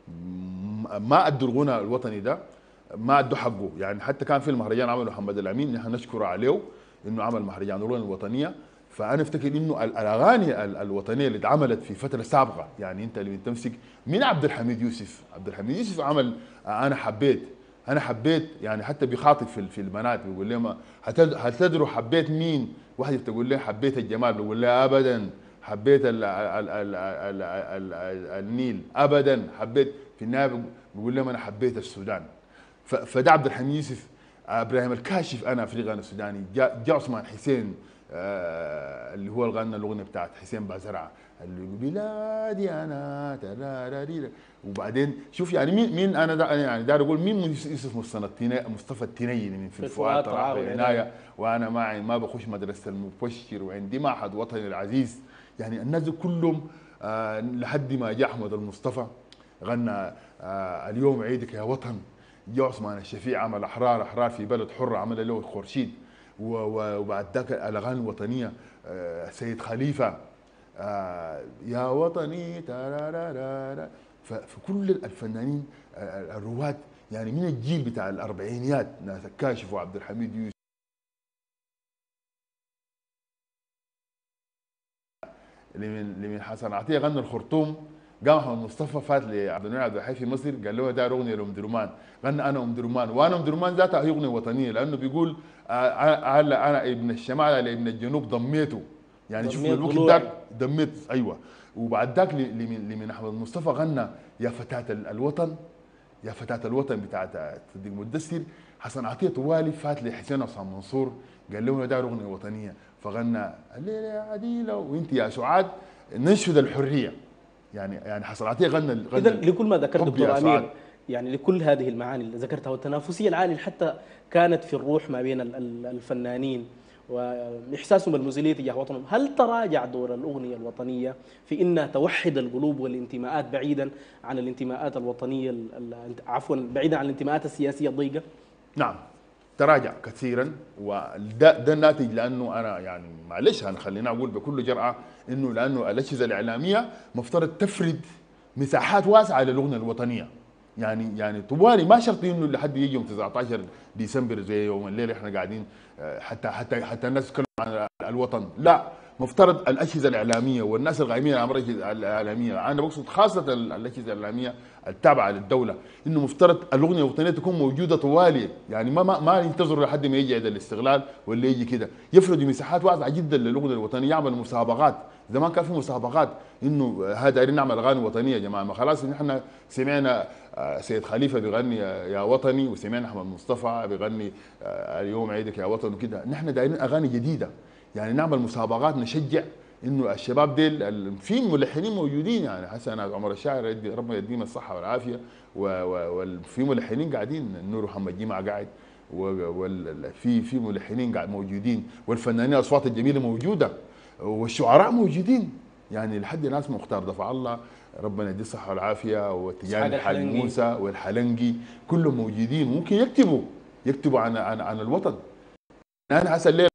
ما ادوا الغنى الوطني ده، ما ادوا حقه. يعني حتى كان في المهرجان عمله محمد الامين، نحن نشكره عليه انه عمل مهرجان الغنى الوطنيه. فانا افتكر انه ال- الاغاني ال- الوطنيه اللي اتعملت في فتره سابقه، يعني انت اللي تمسك من عبد الحميد يوسف، عبد الحميد يوسف عمل انا حبيت، انا حبيت، يعني حتى بيخاطب في في البنات بيقول لهم هتد- هتدروا حبيت مين؟ واحده بتقول له حبيت الجمال، بيقول لها ابدا حبيت ال ال ال ال ال ال النيل، ابدا حبيت. في النهايه بيقول لهم انا حبيت السودان. ف- فده عبد الحميد يوسف. ابراهيم الكاشف انا افريقي انا سوداني. جاء جا عثمان حسين آه اللي هو الغنى الاغنيه بتاعت حسين بازرعه اللي يقول بلادي انا تراراريرا. وبعدين شوف يعني مين مين انا دا يعني داير اقول مين يوسف مصطفى التني- مصطفى التنيني من في الفؤاد طرح عنايه، وانا معي ما بخش مدرسه المبشر، وعندي معهد وطني العزيز. يعني الناس دي كلهم آه لحد ما جاء احمد المصطفى غنى آه اليوم عيدك يا وطن. جاء عثمان الشفيع عمل احرار احرار في بلد حر، عمل له خورشيد. و- و- وبعد ذاك الاغاني الوطنيه آه، سيد خليفه آه، يا وطني ترارارارا. ف- فكل الفنانين آه، الرواد يعني من الجيل بتاع الاربعينيات، ناس الكاشف وعبد الحميد يوسف، اللي من اللي من حسن عطيه غنى الخرطوم. قام احمد مصطفى فات لعبد المنعم عبد الحي في مصر قال له ده اغنيه لام درمان، غنى انا ام درمان. وانا ام درمان ذاتها هي اغنيه وطنيه، لانه بيقول آه، انا انا أنا ابن الشمال على ابن الجنوب ضميته. يعني شوف ضميت الوقت ضلوعي. ذاك ضميت، ايوه. وبعد ذاك ل- لمن لمن احمد مصطفى غنى يا فتاه ال- الوطن، يا فتاه الوطن بتاعت صديق مدثر. حسن عطيه طوالي فات لحسين عصام منصور قال له ده اغنيه وطنيه، فغنى الليله يا عديله وانت يا سعاد ننشد الحريه. يعني يعني حسن عطيه غنى إذا غنى لكل ما ذكرت حب يا دكتور سعاد. أمير، يعني لكل هذه المعاني اللي ذكرتها والتنافسية العالية اللي حتى كانت في الروح ما بين ال- ال- الفنانين وإحساسهم بالمسؤولية تجاه وطنهم. هل تراجع دور الأغنية الوطنية في إنها توحد القلوب والانتماءات بعيدا عن الانتماءات الوطنية ال- ال- عفوا بعيدا عن الانتماءات السياسية الضيقة؟ نعم، تراجع كثيرا، وده ده الناتج لانه انا يعني معلش انا خليني اقول بكل جرأه انه لانه الاجهزه الاعلاميه مفترض تفرد مساحات واسعه للاغنيه الوطنيه. يعني يعني طوالي ما شرط انه لحد يجي يوم تسعة عشر ديسمبر زي يوم الليله احنا قاعدين آه، حتى حتى حتى الناس تتكلم عن الوطن، لا، مفترض الاجهزه الاعلاميه والناس القائمين على امر الاجهزه الاعلاميه، انا بقصد خاصه الاجهزه الاعلاميه التابعه للدوله، انه مفترض الاغنيه الوطنيه تكون موجوده طوالي، يعني ما ما, ما ينتظروا لحد ما يجي عيد الاستغلال ولا يجي كده، يفرضوا مساحات واسعه جدا للاغنيه الوطنيه، يعملوا مسابقات، زمان كان في مسابقات انه هذا دايرين نعمل اغاني وطنيه يا جماعه، ما خلاص نحن سمعنا آه، سيد خليفه بيغني يا وطني، وسمعنا احمد مصطفى بيغني آه، اليوم عيدك يا وطن وكده، نحن دايرين اغاني جديده، يعني نعمل مسابقات نشجع انه الشباب ديل ال- في ملحنين موجودين، يعني حسن عمر الشاعر يدي ربنا يديهم الصحه والعافيه، وفي ملحنين قاعدين، نور محمد جمعه قاعد، وفي في ملحنين قاعد موجودين، والفنانين الاصوات الجميله موجوده، والشعراء موجودين، يعني لحد ناس مختار دفع الله ربنا يديه الصحه والعافيه، وتجاني إسحاق الحاج الحلنجي. موسى والحلنجي كلهم موجودين، ممكن يكتبوا يكتبوا عن عن عن الوطن. انا حسن الليل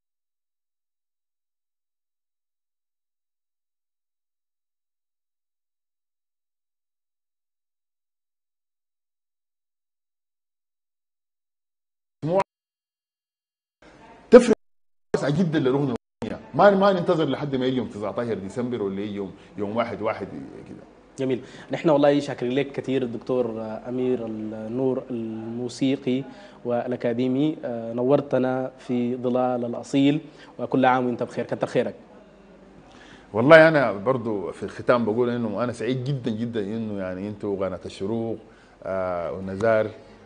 تفرق واسعه جدا للاغنيه الوطنيه، ما ما ننتظر لحد ما يجي يوم تسعة عشر ديسمبر ولا يجي يوم يوم واحد واحد كده. جميل. نحن والله شاكرين لك كثير الدكتور أمير النور الموسيقي والأكاديمي، نورتنا في ظلال الأصيل، وكل عام وأنت بخير. كتر خيرك. والله انا برضو في الختام بقول انه انا سعيد جدا جدا انه يعني انتوا قناه الشروق آه والنزار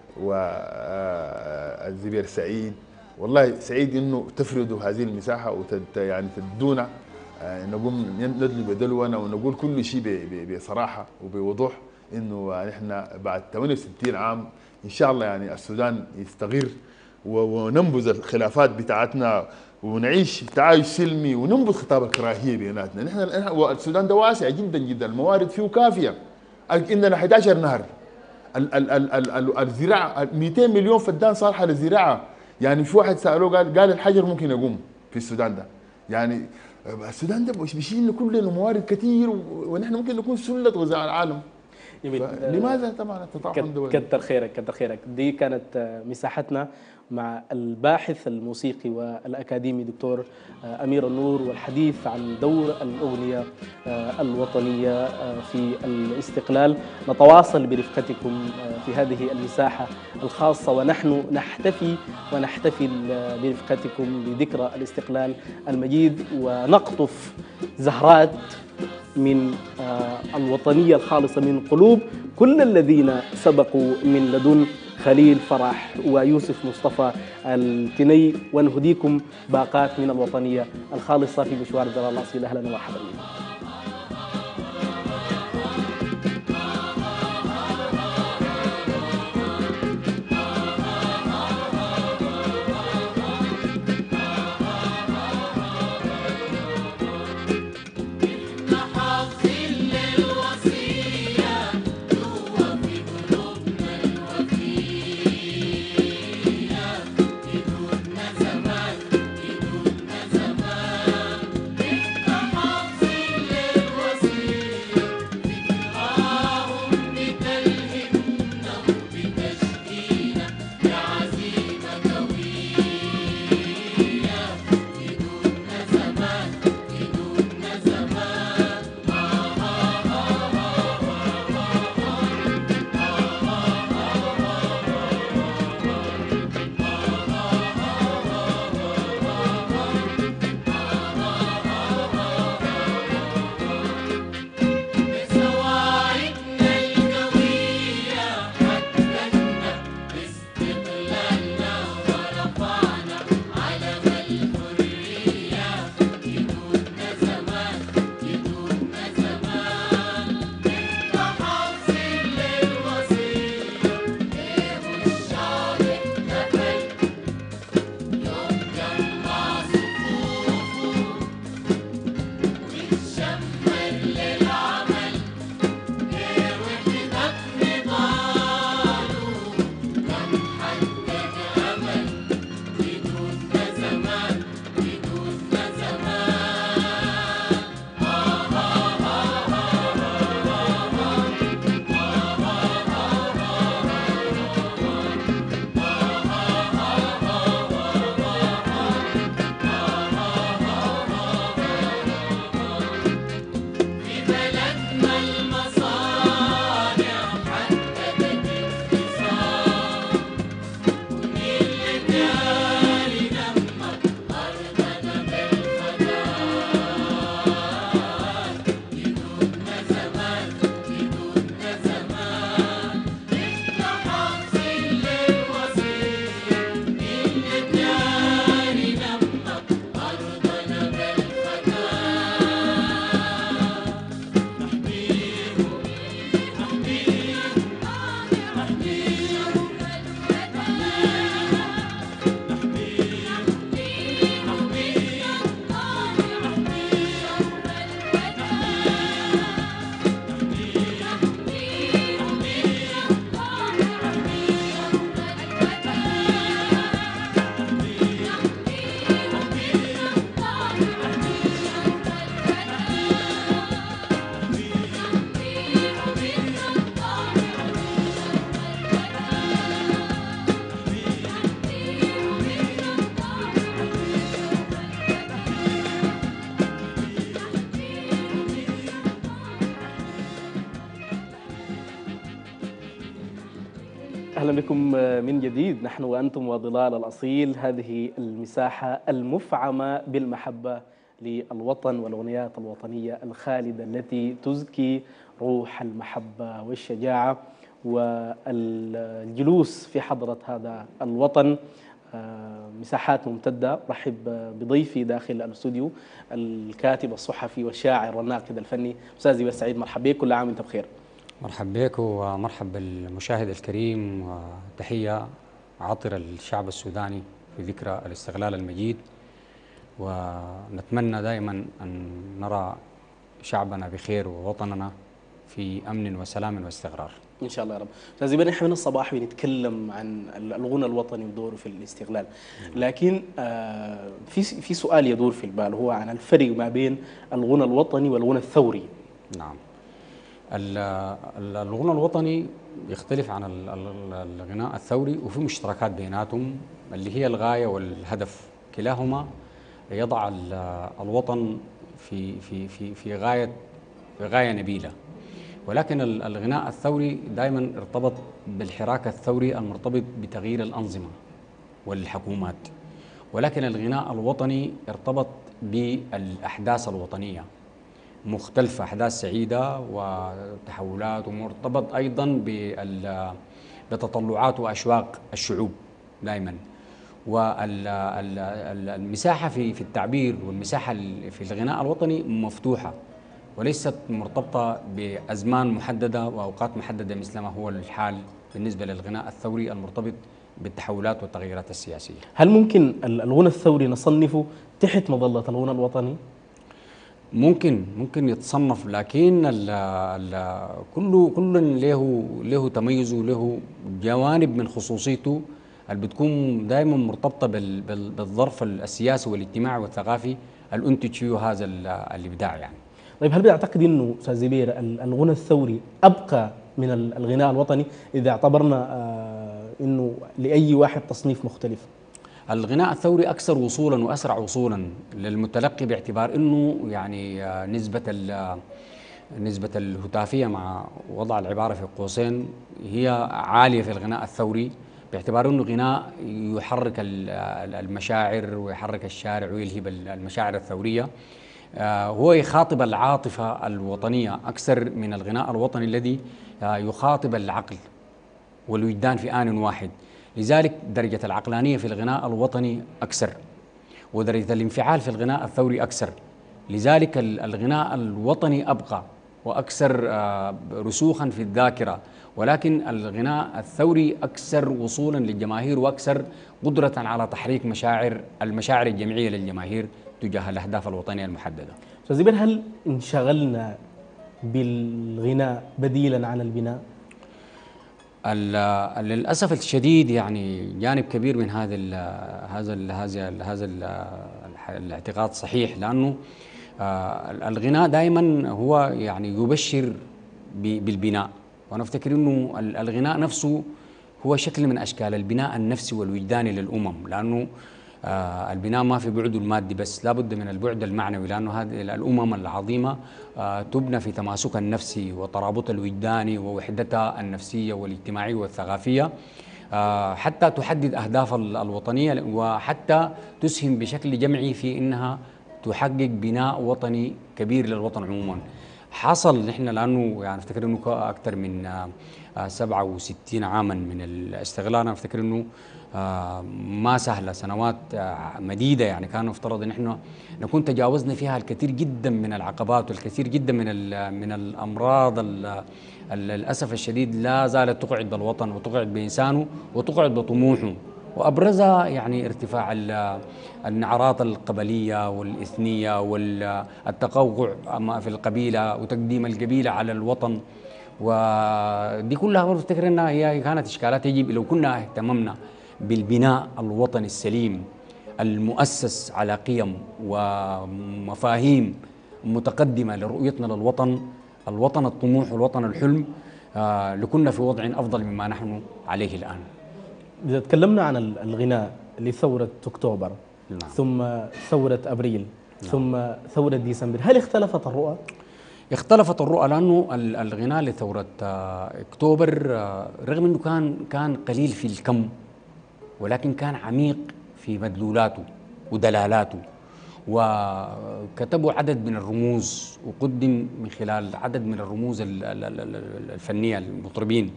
والزبير سعيد، والله سعيد انه تفردوا هذه المساحه وتد يعني تدونا آه نقوم ندلي بدلونا ونقول كل شيء ب- ب- بصراحه وبوضوح، انه نحن بعد ثمانية وستين عام ان شاء الله يعني السودان يستقر و- وننبذ الخلافات بتاعتنا ونعيش تعايش سلمي وننبذ خطاب الكراهيه بيناتنا. نحن السودان ده واسع جدا جدا، الموارد فيه كافيه، عندنا احد عشر نهر، ال- ال- ال- ال- ال- الزراعه مئتين مليون فدان صالحه للزراعه، يعني في واحد سالوه قال قال الحجر ممكن يقوم في السودان ده، يعني السودان ده مش بيشيل كلنا موارد كثير و- ونحن ممكن نكون سله غذاء العالم. جميل. لماذا طبعا التطاحن الدولي؟ كتر خيرك كتر خيرك. دي كانت مساحتنا مع الباحث الموسيقي والأكاديمي دكتور أمير النور، والحديث عن دور الأغنية الوطنية في الاستقلال. نتواصل برفقتكم في هذه المساحة الخاصة، ونحن نحتفي ونحتفل برفقتكم بذكرى الاستقلال المجيد، ونقطف زهرات من الوطنية الخالصة من قلوب كل الذين سبقوا من لدن خليل فرح ويوسف مصطفى التني، ونهديكم باقات من الوطنية الخالصة في مشوار ظلال الأصيل. أهلا ومرحبا بكم. زمان أهلا بكم من جديد، نحن وأنتم وظلال الأصيل، هذه المساحة المفعمة بالمحبة للوطن والأغنيات الوطنية الخالدة التي تزكي روح المحبة والشجاعة والجلوس في حضرة هذا الوطن. مساحات ممتدة. رحب بضيفي داخل الاستوديو الكاتب الصحفي والشاعر والناقد الفني أستاذ زبير سعيد. مرحبا بك، كل عام وأنت بخير. مرحبا بك ومرحبا بالمشاهد الكريم، وتحية عطرة للشعب السوداني في ذكرى الاستقلال المجيد، ونتمنى دائما أن نرى شعبنا بخير ووطننا في أمن وسلام واستقرار إن شاء الله يا رب. أستاذ زبير، نحن من الصباح بنتكلم عن الغنى الوطني ودوره في الاستقلال، لكن آه في في سؤال يدور في البال، هو عن الفرق ما بين الغنى الوطني والغنى الثوري. نعم. الغنى الوطني يختلف عن الغناء الثوري، وفي مشتركات بيناتهم اللي هي الغاية والهدف، كلاهما يضع الوطن في في في في غاية في غاية نبيلة. ولكن الغناء الثوري دائما ارتبط بالحراك الثوري المرتبط بتغيير الأنظمة والحكومات، ولكن الغناء الوطني ارتبط بالأحداث الوطنية مختلفة، أحداث سعيدة وتحولات، ومرتبط أيضا بتطلعات وأشواق الشعوب دائما. والمساحة في في التعبير والمساحة في الغناء الوطني مفتوحة، وليست مرتبطة بأزمان محددة وأوقات محددة مثل ما هو الحال بالنسبة للغناء الثوري المرتبط بالتحولات والتغييرات السياسية. هل ممكن الغنى الثوري نصنفه تحت مظلة الغنى الوطني؟ ممكن ممكن يتصنف، لكن ال ال كل كل له له تميزه، له جوانب من خصوصيته اللي بتكون دائما مرتبطة بالظرف السياسي والاجتماعي والثقافي اللي أنتج فيه هذا الإبداع يعني. طيب، هل بتعتقد انه استاذ زبير الغنى الثوري ابقى من الغناء الوطني اذا اعتبرنا آه انه لاي واحد تصنيف مختلف؟ الغناء الثوري اكثر وصولا واسرع وصولا للمتلقي، باعتبار انه يعني نسبه نسبه الهتافيه مع وضع العباره في قوسين هي عاليه في الغناء الثوري، باعتبار انه غناء يحرك المشاعر ويحرك الشارع ويلهب المشاعر الثوريه. هو يخاطب العاطفة الوطنية أكثر من الغناء الوطني الذي يخاطب العقل والوجدان في آن واحد. لذلك درجة العقلانية في الغناء الوطني أكثر، ودرجة الانفعال في الغناء الثوري أكثر. لذلك الغناء الوطني أبقى وأكثر رسوخا في الذاكرة، ولكن الغناء الثوري أكثر وصولا للجماهير وأكثر قدرة على تحريك مشاعر المشاعر الجمعية للجماهير تجاه الأهداف الوطنية المحددة. أستاذ زبير، هل انشغلنا بالغناء بديلا عن البناء؟ للأسف الشديد يعني جانب كبير من هذا ال هذا ال هذا ال هذا ال الاعتقاد صحيح، لأنه الغناء دائما هو يعني يبشر بالبناء، وأنا أفتكر أنه الغناء نفسه هو شكل من أشكال البناء النفسي والوجداني للأمم، لأنه آه البناء ما في بعده المادي بس، لابد من البعد المعنوي، لأنه هذه الأمم العظيمة آه تبنى في تماسكها النفسي وترابطها الوجداني ووحدتها النفسية والاجتماعية والثقافية، آه حتى تحدد أهدافها الوطنية، وحتى تسهم بشكل جمعي في أنها تحقق بناء وطني كبير للوطن عموما. حصل نحن لأنه يعني أفتكر أنه أكثر من آه سبعة وستين عاما من الاستقلال، أنا أفتكر أنه آه ما سهلة، سنوات آه مديدة يعني كان يفترض ان احنا نكون تجاوزنا فيها الكثير جدا من العقبات والكثير جدا من من الامراض للاسف الشديد لا زالت تقعد بالوطن وتقعد بانسانه وتقعد بطموحه، وابرزها يعني ارتفاع النعرات القبليه والاثنيه والتقوقع في القبيله وتقديم القبيله على الوطن، ودي كلها افتكر انها هي كانت اشكالات يجب لو كنا اهتممنا بالبناء الوطني السليم المؤسس على قيم ومفاهيم متقدمة لرؤيتنا للوطن، الوطن الطموح والوطن الحلم، آه لكنا في وضع أفضل مما نحن عليه الآن. إذا تكلمنا عن الغناء لثورة أكتوبر، نعم. ثم ثورة أبريل، نعم. ثم ثورة ديسمبر، هل اختلفت الرؤى؟ اختلفت الرؤى لانه ال- الغناء لثوره آه، اكتوبر آه، رغم انه كان كان قليل في الكم، ولكن كان عميق في مدلولاته ودلالاته، وكتبوا عدد من الرموز وقدم من خلال عدد من الرموز ال- ال- ال- ال- الفنيه المطربين.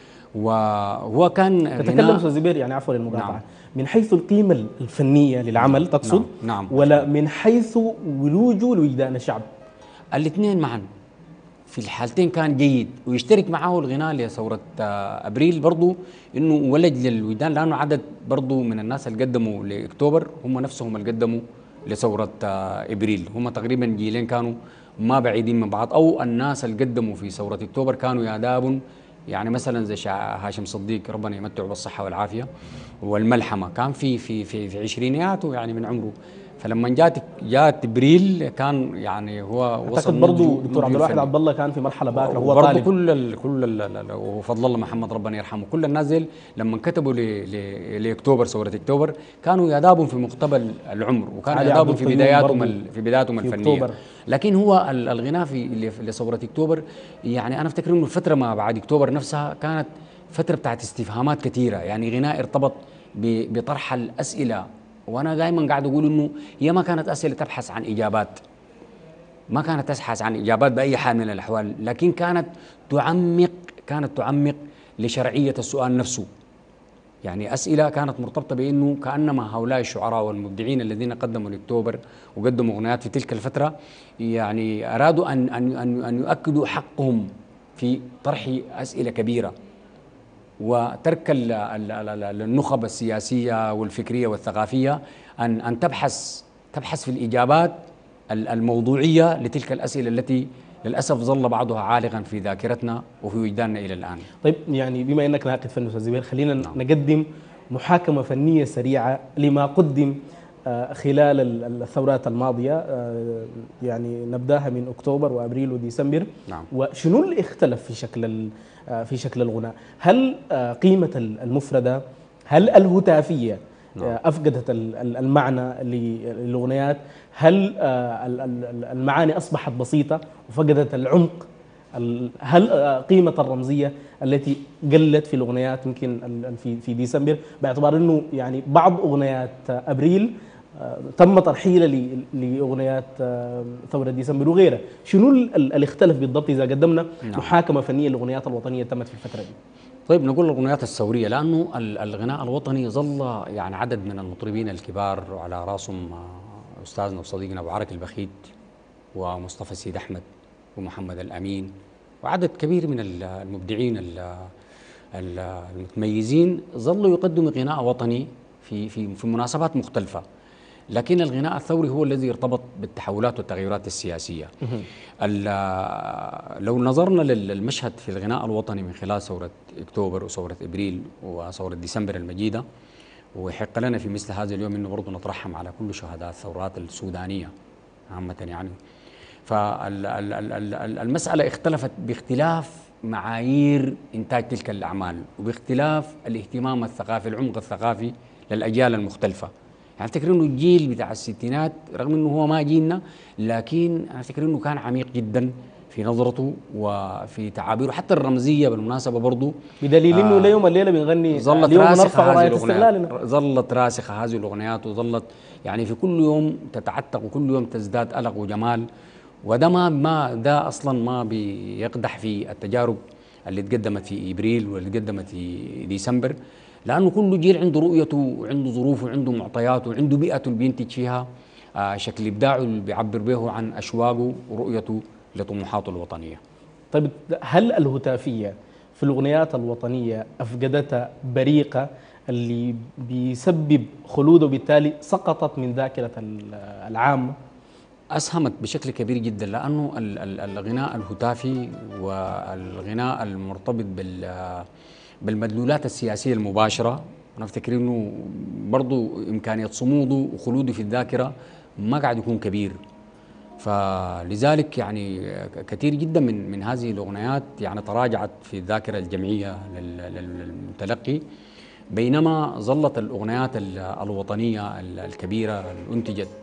وهو كان تتكلم غناء. استاذ زبير يعني عفوا للمقاطعه، نعم. من حيث القيمه الفنيه للعمل تقصد؟ نعم. نعم. ولا من حيث ولوجه لوجدان الشعب؟ الاثنين معا، في الحالتين كان جيد، ويشترك معه الغناء لثورة آه، أبريل برضو إنه ولج للوجدان، لأنه عدد برضو من الناس اللي قدموا لأكتوبر هم نفسهم اللي قدموا لثورة آه، إبريل، هم تقريبا جيلين كانوا ما بعيدين من بعض، أو الناس اللي قدموا في ثورة أكتوبر كانوا ياداب، يعني مثلا زي شع- هاشم صديق ربنا يمتعه بالصحة والعافية، والملحمة كان في في في في عشرينياته يعني من عمره، فلما جات جات ابريل كان يعني هو وصل اعتقد برضه نضجه- دكتور عبد نضجه الواحد الفني. عبد الله كان في مرحله باكره هو وبرضه طالب. كل ال كل ال وفضل الله محمد ربنا يرحمه، كل الناس ديل لما كتبوا ل- ل- لاكتوبر ثوره اكتوبر كانوا يدابهم في مقتبل العمر، وكانوا علي يدابهم عبد في القيوم بداياتهم برضه ال- في بداياتهم في الفنيه. أكتوبر. لكن هو ال- الغناء في ل- لثوره اكتوبر، يعني انا افتكر انه الفتره ما بعد اكتوبر نفسها كانت فتره بتاعت استفهامات كثيره، يعني غناء ارتبط ب- بطرح الاسئله، وانا دائما قاعد اقول انه هي ما كانت اسئله تبحث عن اجابات، ما كانت تبحث عن اجابات باي حال من الاحوال، لكن كانت تعمق كانت تعمق لشرعيه السؤال نفسه. يعني اسئله كانت مرتبطه بانه كانما هؤلاء الشعراء والمبدعين الذين قدموا لاكتوبر وقدموا اغنيات في تلك الفتره، يعني ارادوا ان ان ان ان يؤكدوا حقهم في طرح اسئله كبيره، وترك ال- ال- ال- النخب السياسيه والفكريه والثقافيه ان ان تبحث تبحث في الاجابات ال- الموضوعيه لتلك الاسئله التي للاسف ظل بعضها عالقا في ذاكرتنا وفي وجداننا الى الان. طيب يعني بما انك ناقد فني استاذ زبير، خلينا نعم. نقدم محاكمه فنيه سريعه لما قدم آه، خلال ال- الثورات الماضيه، آه، يعني نبداها من اكتوبر وابريل وديسمبر. نعم. وشنو اللي اختلف في شكل ال- آه، في شكل الغناء؟ هل آه، قيمه ال- المفرده، هل الهتافيه نعم. آه، افقدت ال- ال- المعنى للاغنيات؟ هل آه، ال- ال- المعاني اصبحت بسيطه وفقدت العمق؟ ال- هل آه، قيمة الرمزية التي قلت في الأغنيات يمكن ال- ال- في في ديسمبر، باعتبار أنه يعني بعض أغنيات آه، أبريل آه، تم ترحيلها ل- لأغنيات آه، ثورة ديسمبر وغيرها، شنو ال- ال- اللي اختلف بالضبط إذا قدمنا نعم. محاكمة فنية للأغنيات الوطنية تمت في الفترة دي؟ طيب نقول الاغنيات الثوريه، لانه ال- الغناء الوطني ظل يعني عدد من المطربين الكبار وعلى راسهم آه، استاذنا وصديقنا ابو عرك البخيت ومصطفى سيد احمد ومحمد الامين وعدد كبير من ال- المبدعين ال- ال- المتميزين ظلوا يقدموا غناء وطني في في في مناسبات مختلفه، لكن الغناء الثوري هو الذي ارتبط بالتحولات والتغيرات السياسيه. ال- لو نظرنا للمشهد في الغناء الوطني من خلال ثوره اكتوبر وثوره ابريل وثوره ديسمبر المجيده، ويحق لنا في مثل هذا اليوم انه برضه نترحم على كل شهداء الثورات السودانيه عامه يعني. فالمسألة اختلفت باختلاف معايير إنتاج تلك الأعمال وباختلاف الاهتمام الثقافي، العمق الثقافي للأجيال المختلفة. يعني أفتكر إنه الجيل بتاع الستينات رغم إنه هو ما جيلنا، لكن أنا أفتكر إنه كان عميق جدا في نظرته وفي تعابيره، حتى الرمزية بالمناسبة برضو بدليل أنه آه، ليوم الليلة بنغني ظلت اليوم راسخة نرفع هذه راية استقلالنا. الأغنيات، ظلت راسخة هذه الأغنيات، وظلت يعني في كل يوم تتعتق وكل يوم تزداد ألق وجمال، وده ما ما ده اصلا ما بيقدح في التجارب اللي تقدمت في ابريل واللي تقدمت في ديسمبر، لانه كل جيل عنده رؤيته وعنده ظروفه وعنده معطياته وعنده بيئته اللي بينتج فيها آه شكل ابداعه اللي بيعبر به عن اشواقه ورؤيته لطموحاته الوطنيه. طيب هل الهتافية في الأغنيات الوطنية أفقدتها بريقة اللي بيسبب خلود وبالتالي سقطت من ذاكرة ال- العامة؟ أسهمت بشكل كبير جدا، لأنه ال- ال- الغناء الهتافي والغناء المرتبط بال بالمدلولات السياسية المباشرة، أنا أفتكر أنه برضو إمكانية صموده وخلوده في الذاكرة ما قاعد يكون كبير، فلذلك يعني كثير جدا من من هذه الأغنيات يعني تراجعت في الذاكرة الجمعية لل- لل- للمتلقي، بينما ظلت الأغنيات ال- الوطنية ال- الكبيرة اللي أنتجت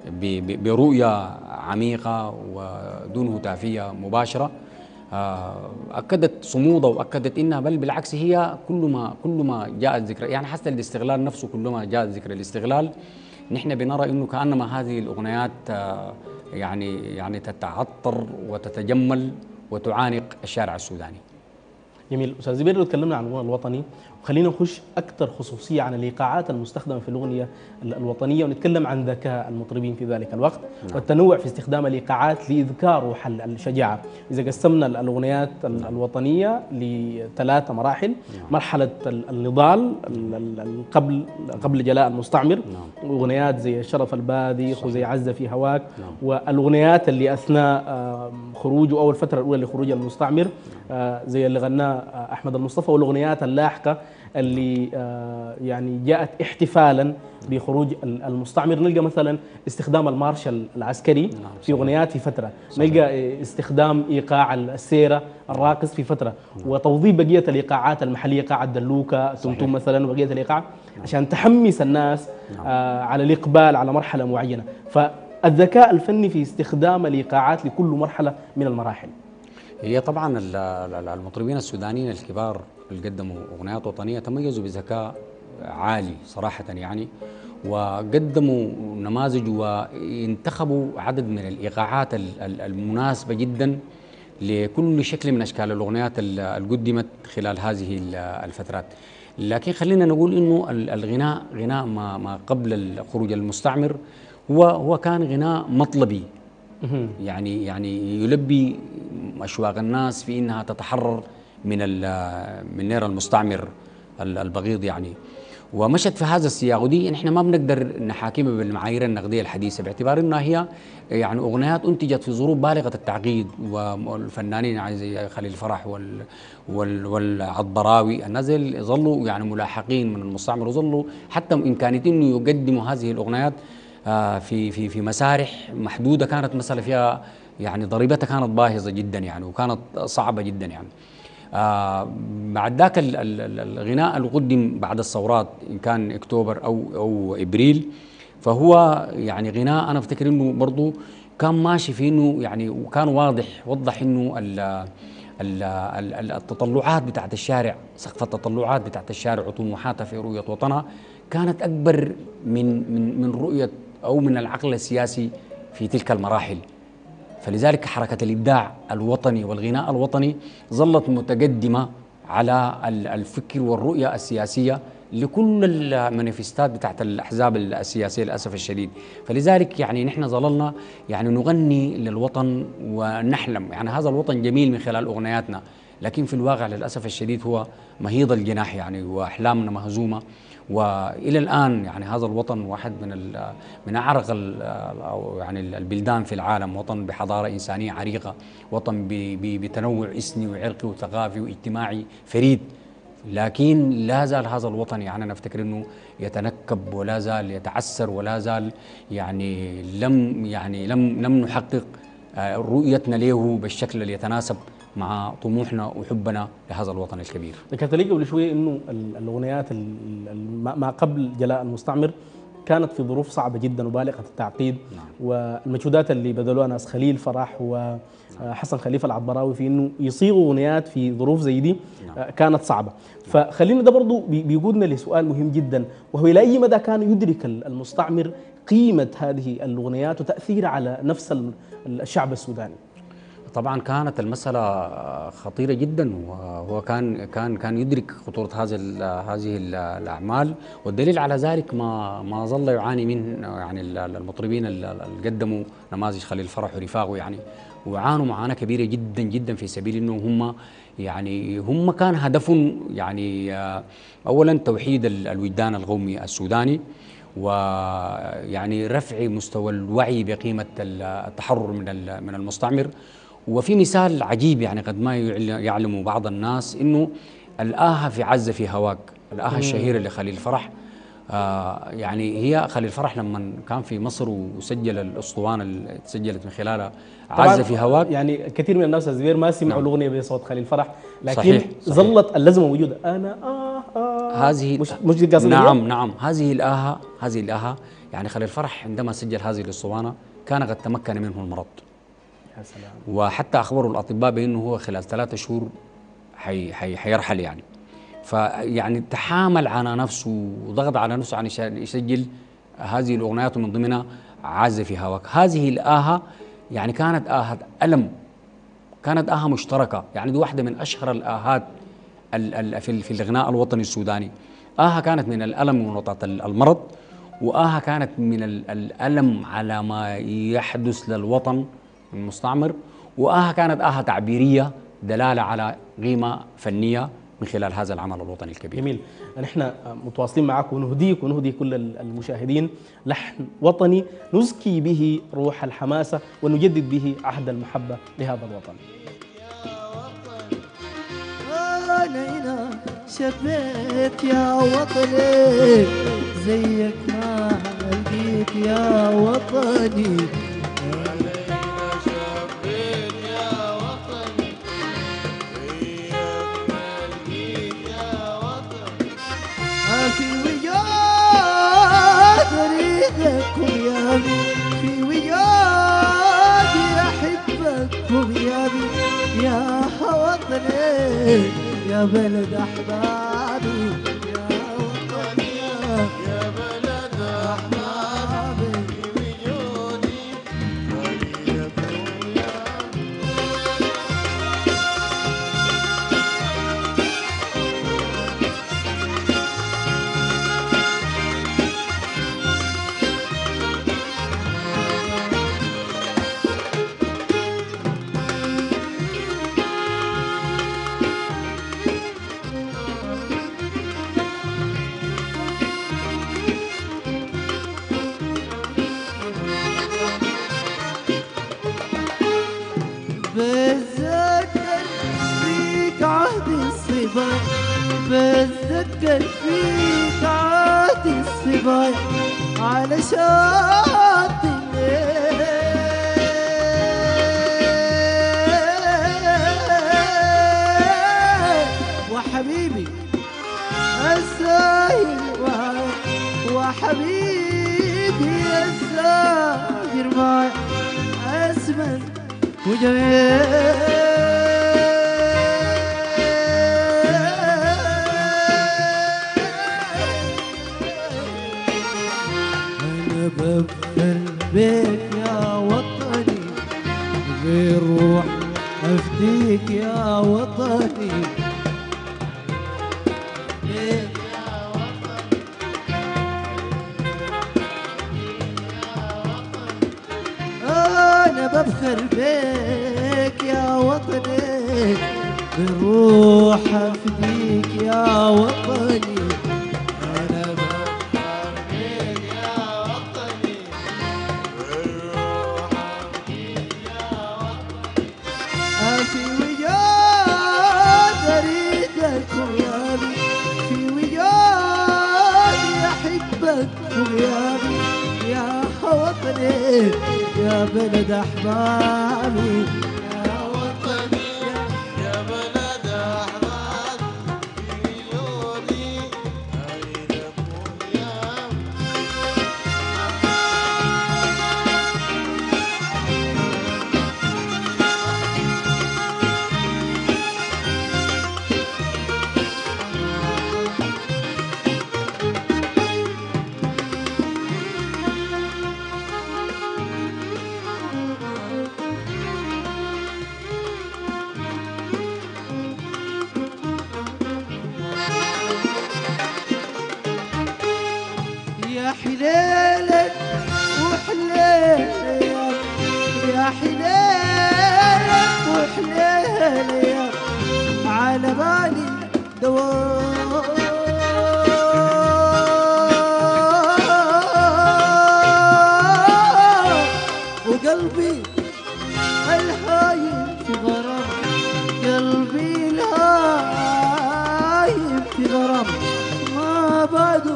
ب- ب- برؤية عميقة ودون هتافية مباشرة. آه، أكدت صمودها وأكدت إنها بل بالعكس هي كل ما كل ما جاءت ذكرى، يعني حتى الاستغلال نفسه كلما جاءت ذكرى الاستغلال نحن بنرى إنه كأنما هذه الأغنيات آه، يعني يعني تتعطر وتتجمل وتعانق الشارع السوداني. جميل. استاذ زبير، لو تكلمنا عن الغنى الوطني وخلينا نخش اكثر خصوصيه عن الايقاعات المستخدمه في الاغنيه ال- الوطنيه، ونتكلم عن ذكاء المطربين في ذلك الوقت نعم. والتنوع في استخدام الايقاعات لاذكار روح ال- الشجاعه. اذا قسمنا ال- الاغنيات ال- الوطنيه لثلاث مراحل، نعم. مرحله ال- النضال ال- ال- ال- قبل قبل جلاء المستعمر، نعم. واغنيات زي الشرف الباذخ صحيح. وزي عزه في هواك، نعم. والاغنيات اللي اثناء آم، خروجه او الفتره الاولى لخروج المستعمر آه، زي اللي غناه آه، احمد المصطفى، والاغنيات اللاحقه اللي آه، يعني جاءت احتفالا بخروج ال- المستعمر. نلقى مثلا استخدام المارشال العسكري في اغنيات في فتره، نلقى استخدام ايقاع السيره الراقص في فتره، وتوظيف بقيه الايقاعات المحليه، ايقاع الدلوكه، تمتم مثلا، وبقيه الايقاع عشان تحمس الناس آه، على الاقبال على مرحله معينه. فالذكاء الفني في استخدام الايقاعات لكل مرحله من المراحل. هي طبعا ال- ال- المطربين السودانيين الكبار اللي قدموا اغنيات وطنيه تميزوا بذكاء عالي صراحه يعني، وقدموا نماذج وانتخبوا عدد من الايقاعات ال- ال- المناسبه جدا لكل شكل من اشكال الاغنيات ال- اللي قدمت خلال هذه ال- الفترات. لكن خلينا نقول انه ال- الغناء غناء ما ما قبل خروج المستعمر هو هو كان غناء مطلبي، يعني يعني يلبي اشواق الناس في انها تتحرر من ال- من نير المستعمر ال- البغيض يعني، ومشت في هذا السياق. ودي نحن ما بنقدر نحاكمها بالمعايير النقديه الحديثه باعتبار انها هي يعني اغنيات انتجت في ظروف بالغه التعقيد، والفنانين يعني زي خليل فرح وال وال والعطبراوي الناس اللي ظلوا يعني ملاحقين من المستعمر، وظلوا حتى امكانيه انه يقدموا هذه الاغنيات آه، في في في مسارح محدوده كانت مساله فيها يعني ضريبتها كانت باهظه جدا يعني، وكانت صعبه جدا يعني. آه بعد ذاك ال- ال- ال- الغناء اللي قدم بعد الثورات ان كان اكتوبر او او ابريل، فهو يعني غناء انا افتكر انه برضه كان ماشي في انه يعني، وكان واضح وضح انه ال ال ال التطلعات بتاعت الشارع، سقف التطلعات بتاعت الشارع وطموحاتها في رؤيه وطنها كانت اكبر من من من رؤيه او من العقل السياسي في تلك المراحل. فلذلك حركة الإبداع الوطني والغناء الوطني ظلت متقدمة على ال- الفكر والرؤية السياسية لكل المانيفستات بتاعت الأحزاب السياسية للأسف الشديد. فلذلك يعني نحن ظللنا يعني نغني للوطن ونحلم، يعني هذا الوطن جميل من خلال أغنياتنا، لكن في الواقع للأسف الشديد هو مهيض الجناح يعني، وأحلامنا مهزومة. والى الان يعني هذا الوطن واحد من ال- من اعرق ال- أو يعني البلدان في العالم، وطن بحضاره انسانيه عريقه، وطن ب- ب- بتنوع اثني وعرقي وثقافي واجتماعي فريد. لكن لا زال هذا الوطن يعني انا افتكر انه يتنكب ولا زال يتعسر ولا زال يعني لم يعني لم لم نحقق آه، رؤيتنا له بالشكل اللي يتناسب مع طموحنا وحبنا لهذا الوطن الكبير. ذكرت لي قبل شويه انه ال- الاغنيات ال- ال- ما ما قبل جلاء المستعمر كانت في ظروف صعبه جدا وبالغه التعقيد. نعم. والمجهودات اللي بذلوها ناس خليل فرح وحسن خليفه العطبراوي في انه يصيغوا اغنيات في ظروف زي دي نعم. آه، كانت صعبه. فخلينا ده برضو بي- بيقودنا لسؤال مهم جدا، وهو الى اي مدى كان يدرك ال- المستعمر قيمه هذه الاغنيات وتاثيرها على نفس ال- الشعب السوداني؟ طبعا كانت المسألة خطيرة جدا، وهو كان كان كان يدرك خطورة هذه ال هذه ال الأعمال، والدليل على ذلك ما ما ظل يعاني منه يعني المطربين اللي قدموا نماذج خليل فرح ورفاقه يعني، وعانوا معاناة كبيرة جدا جدا في سبيل انه هم يعني هم كان هدفهم يعني اولا توحيد الوجدان القومي السوداني، ويعني رفع مستوى الوعي بقيمة التحرر من من المستعمر. وفي مثال عجيب يعني قد ما يعلم بعض الناس انه الآها في عزة في هواك، الآها الشهيرة لخليل فرح، آه يعني هي خليل فرح لما كان في مصر وسجل الاسطوانه اللي سجلت من خلالها عزة في هواك، يعني كثير من الناس زبير ما سمعوا نعم. الاغنيه بصوت خليل فرح، لكن صحيح. صحيح. ظلت اللزمه موجوده. انا اه اه هذه مش مش دي قصدي نعم نعم هذه الآها هذه الآها يعني خليل فرح عندما سجل هذه الاسطوانه كان قد تمكن منه المرض. يا سلام. وحتى اخبروا الاطباء بانه هو خلال ثلاثة شهور حي حي حيرحل يعني. فيعني تحامل على نفسه وضغط على نفسه عشان يسجل هذه الاغنيات، ومن ضمنها عازف في هواك. هذه الآهة يعني كانت آهة ألم، كانت آهة مشتركة، يعني دي واحدة من أشهر الآهات في في الغناء الوطني السوداني. آهة كانت من الألم من وطأة المرض، وآهة كانت من الألم على ما يحدث للوطن المستعمر، وآهة كانت آهة تعبيرية دلالة على قيمة فنية من خلال هذا العمل الوطني الكبير. جميل. نحن متواصلين معك ونهديك ونهدي كل المشاهدين لحن وطني نزكي به روح الحماسة ونجدد به عهد المحبة لهذا الوطن. أنا هنا شبيت يا وطني زيك ما لقيت يا وطني. في وجاد اريدكم يا بي، في وجادي احبكم يا بي، يا وطني يا بلد احبابي، يا وطني يا بلد احبابي، في وجودي اريدكم يا بي. بتذكر فيك عهد الصبا، بتذكر فيك عهد الصبا على شاطئ الليل، وحبيبي الساهر معي، وحبيبي الساهر معي أسمن وجميل. أنا بفخر بيك يا وطني، بالروح أفديك يا وطني، بيك يا وطني، أنا بفخر بيك يا وطني، بالروح أفديك يا وطني. أنا بفخر بيك يا وطني، بالروح أفديك يا وطني. في وجاد أريدكم يا بي، في وجادي أحبكم يا بي، يا وطني يا بلد أحبابي، يا وطني يا بلد أحبابي، في وجودي أريدكم يا يا حليلك وحليلك، يا حليلك وحليلك على بالي دوام، وقلبي الهايم في غرام، قلبي الهايم في غرام ما بعده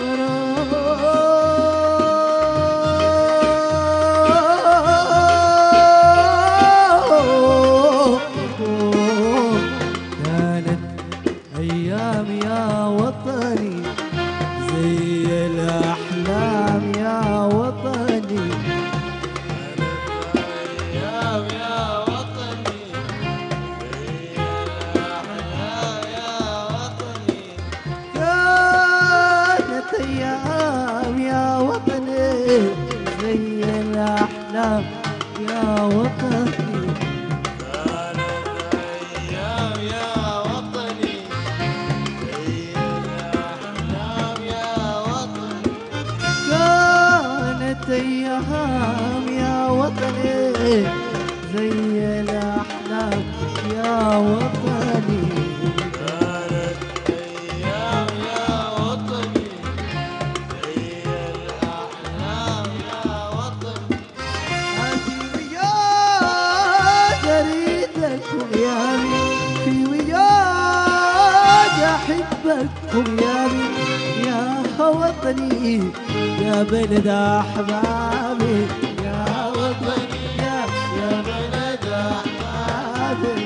كانت أيام يا وطني زي الأحلام يا زي الأحلام يا وطني. كانت أيام يا وطني زي الأحلام يا وطني. يا وطني يا بلد أحبابي يا وطني يا يا بلد أحبابي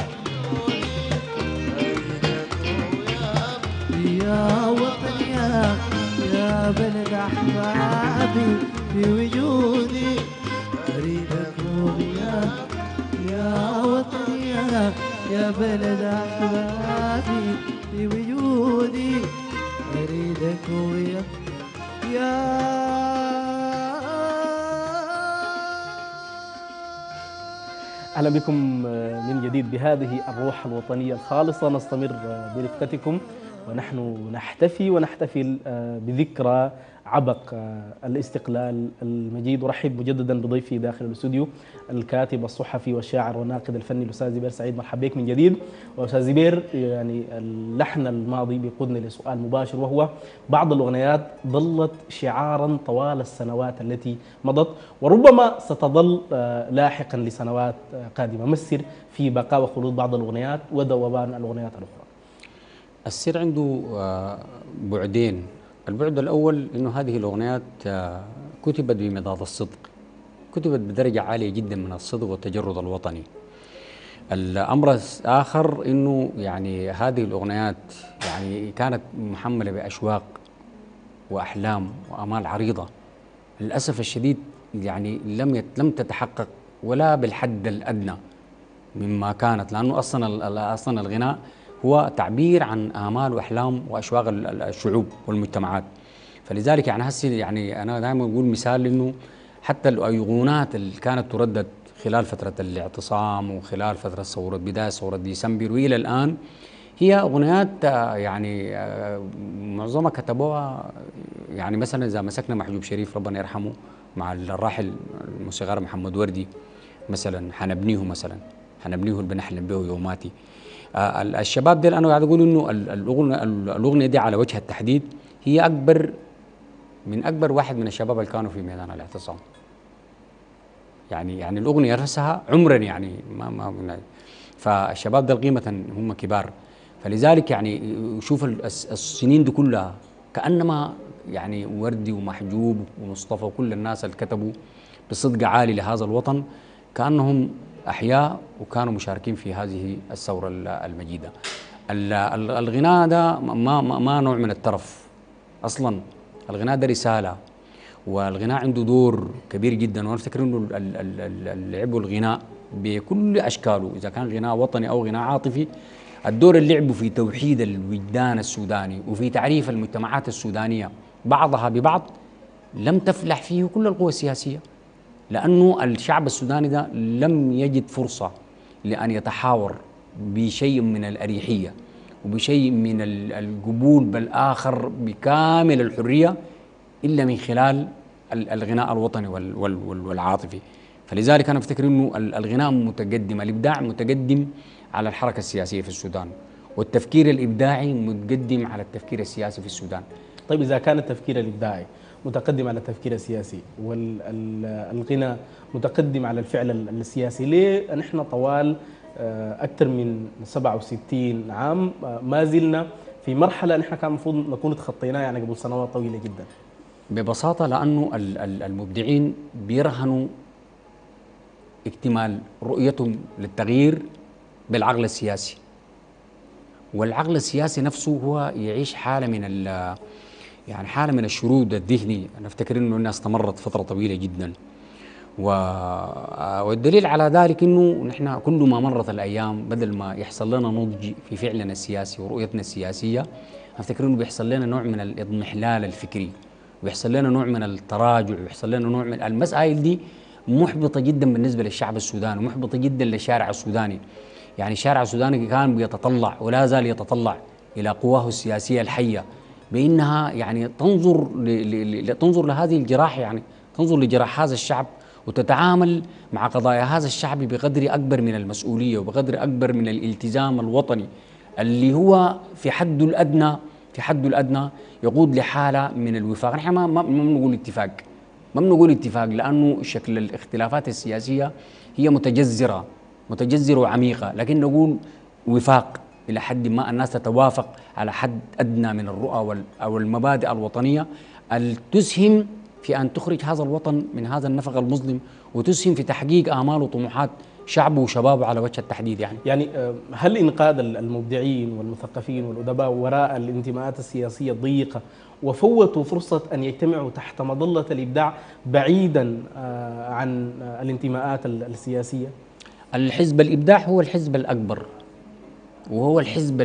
يا وطني يا يا بلد أحبابي في وجودي أريدك يا يا وطني يا يا بلد أحبابي في وجودي أريدك ويا يا. أهلا بكم من جديد بهذه الروح الوطنية الخالصة. نستمر برفقتكم ونحن نحتفي ونحتفل بذكرى عبق الاستقلال المجيد. أرحب مجددا بضيفي داخل الاستوديو الكاتب الصحفي والشاعر والناقد الفني الأستاذ زبير سعيد. مرحبا بك من جديد. وأستاذ زبير، يعني اللحن الماضي بيقودنا لسؤال مباشر، وهو بعض الأغنيات ظلت شعارا طوال السنوات التي مضت وربما ستظل لاحقا لسنوات قادمة. ما السر في بقاء وخلود بعض الأغنيات وذوبان الأغنيات الأخرى؟ السر عنده بعدين. البعد الأول إنه هذه الأغنيات كتبت بمضاد الصدق، كتبت بدرجة عالية جدا من الصدق والتجرد الوطني. الأمر الآخر إنه يعني هذه الأغنيات يعني كانت محملة بأشواق وأحلام وآمال عريضة، للأسف الشديد يعني لم لم تتحقق ولا بالحد الأدنى مما كانت، لأنه أصلا أصلا الغناء هو تعبير عن آمال وأحلام وأشواق الشعوب والمجتمعات. فلذلك يعني هسه يعني أنا دائما أقول مثال إنه حتى الأيقونات اللي كانت تردد خلال فترة الاعتصام وخلال فترة ثورة بداية ثورة ديسمبر وإلى الآن هي أغنيات يعني معظمها كتبوها يعني مثلا إذا مسكنا محجوب شريف ربنا يرحمه مع الراحل الموسيقار محمد وردي مثلا، حنبنيه مثلا حنبنيه اللي بنحلم به يوماتي. آه الشباب ديل انا قاعد اقول انه الاغنيه دي على وجه التحديد هي اكبر من اكبر واحد من الشباب اللي كانوا في ميدان الاعتصام. يعني يعني الاغنيه نفسها عمرا يعني ما ما فالشباب ديل قيمه هم كبار. فلذلك يعني شوف السنين دي كلها كانما يعني وردي ومحجوب ومصطفى وكل الناس اللي كتبوا بصدق عالي لهذا الوطن كانهم أحياء وكانوا مشاركين في هذه الثورة المجيدة. الغناء ده ما, ما, ما نوع من الترف أصلا، الغناء ده رسالة، والغناء عنده دور كبير جدا. وأنا أفتكر إنه اللي لعبوا الغناء بكل أشكاله إذا كان غناء وطني أو غناء عاطفي، الدور اللي لعبوا في توحيد الوجدان السوداني وفي تعريف المجتمعات السودانية بعضها ببعض لم تفلح فيه كل القوى السياسية، لأنه الشعب السوداني ده لم يجد فرصة لأن يتحاور بشيء من الأريحية وبشيء من القبول بالآخر بكامل الحرية إلا من خلال الغناء الوطني والعاطفي. فلذلك أنا أفتكر أنه الغناء متقدم، الإبداع متقدم على الحركة السياسية في السودان، والتفكير الإبداعي متقدم على التفكير السياسي في السودان. طيب إذا كان التفكير الإبداعي متقدم على التفكير السياسي والغناء متقدم على الفعل السياسي، ليه نحن طوال أكثر من سبعة وستين عام ما زلنا في مرحلة نحن كان المفروض نكون تخطيناها يعني قبل سنوات طويلة جدا؟ ببساطة لأنه المبدعين بيرهنوا اكتمال رؤيتهم للتغيير بالعقل السياسي، والعقل السياسي نفسه هو يعيش حالة من ال يعني حالة من الشرود الذهني. أنا أفتكر إنه الناس استمرت فترة طويلة جدا، والدليل على ذلك إنه نحن كل ما مرت الأيام بدل ما يحصل لنا نضج في فعلنا السياسي ورؤيتنا السياسية، أفتكر إنه بيحصل لنا نوع من الإضمحلال الفكري ويحصل لنا نوع من التراجع ويحصل لنا نوع من المسائل دي محبطة جدا بالنسبة للشعب السوداني، محبطة جدا للشارع السوداني. يعني الشارع السوداني كان بيتطلع ولا زال يتطلع إلى قواه السياسية الحية بأنها يعني تنظر ل... ل... تنظر لهذه الجراح، يعني تنظر لجراح هذا الشعب وتتعامل مع قضايا هذا الشعب بقدر أكبر من المسؤولية وبقدر أكبر من الالتزام الوطني اللي هو في حده الأدنى في حده الأدنى يقود لحالة من الوفاق. نحن ما ما بنقول اتفاق، ما بنقول اتفاق لأنه شكل الاختلافات السياسية هي متجذرة متجذرة وعميقة، لكن نقول وفاق إلى حد ما الناس تتوافق على حد أدنى من الرؤى أو المبادئ الوطنية اللي تسهم في أن تخرج هذا الوطن من هذا النفق المظلم وتسهم في تحقيق آمال وطموحات شعبه وشبابه على وجه التحديد. يعني يعني هل إنقاذ المبدعين والمثقفين والأدباء وراء الانتماءات السياسية الضيقة وفوتوا فرصة أن يجتمعوا تحت مظلة الإبداع بعيدا عن الانتماءات السياسية؟ الحزب الإبداع هو الحزب الأكبر، وهو الحزب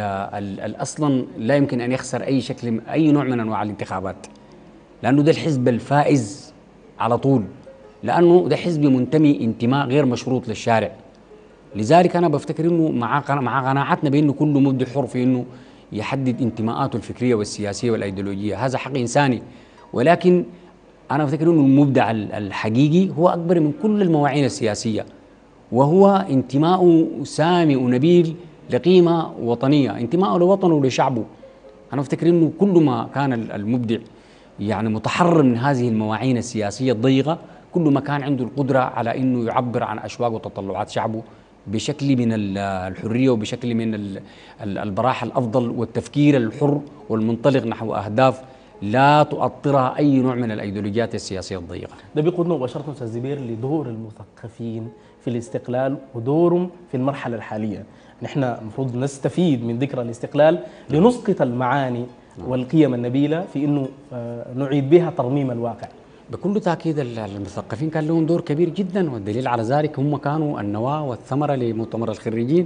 الأصلا لا يمكن أن يخسر أي شكل أي نوع من أنواع الانتخابات، لأنه ده الحزب الفائز على طول، لأنه ده حزب منتمي انتماء غير مشروط للشارع. لذلك أنا بفتكر أنه مع مع قناعتنا بأنه كل مبدع حر في أنه يحدد انتماءاته الفكرية والسياسية والأيديولوجية، هذا حق إنساني، ولكن أنا بفتكر أنه المبدع الحقيقي هو أكبر من كل المواعين السياسية، وهو انتماء سامي ونبيل لقيمة وطنية، انتماء لوطنه ولشعبه. أنا أفتكر أنه كل ما كان المبدع يعني متحرر من هذه المواعين السياسية الضيقة، كل ما كان عنده القدرة على أنه يعبر عن أشواق وتطلعات شعبه بشكل من الحرية وبشكل من البراحة الأفضل والتفكير الحر والمنطلق نحو أهداف لا تؤطرها أي نوع من الأيديولوجيات السياسية الضيقة. ده بيقودنا مباشرة أستاذ زبير لدور المثقفين في الاستقلال ودورهم في المرحلة الحالية. نحن المفروض نستفيد من ذكرى الاستقلال لنسقط المعاني والقيم النبيلة في أنه نعيد بها ترميم الواقع. بكل تأكيد المثقفين كان لهم دور كبير جدا، والدليل على ذلك هم كانوا النواة والثمرة لمؤتمر الخريجين،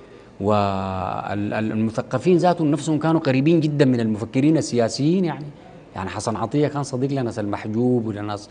والمثقفين ذاتهم نفسهم كانوا قريبين جدا من المفكرين السياسيين. يعني يعني حسن عطية كان صديق لناس المحجوب ولناس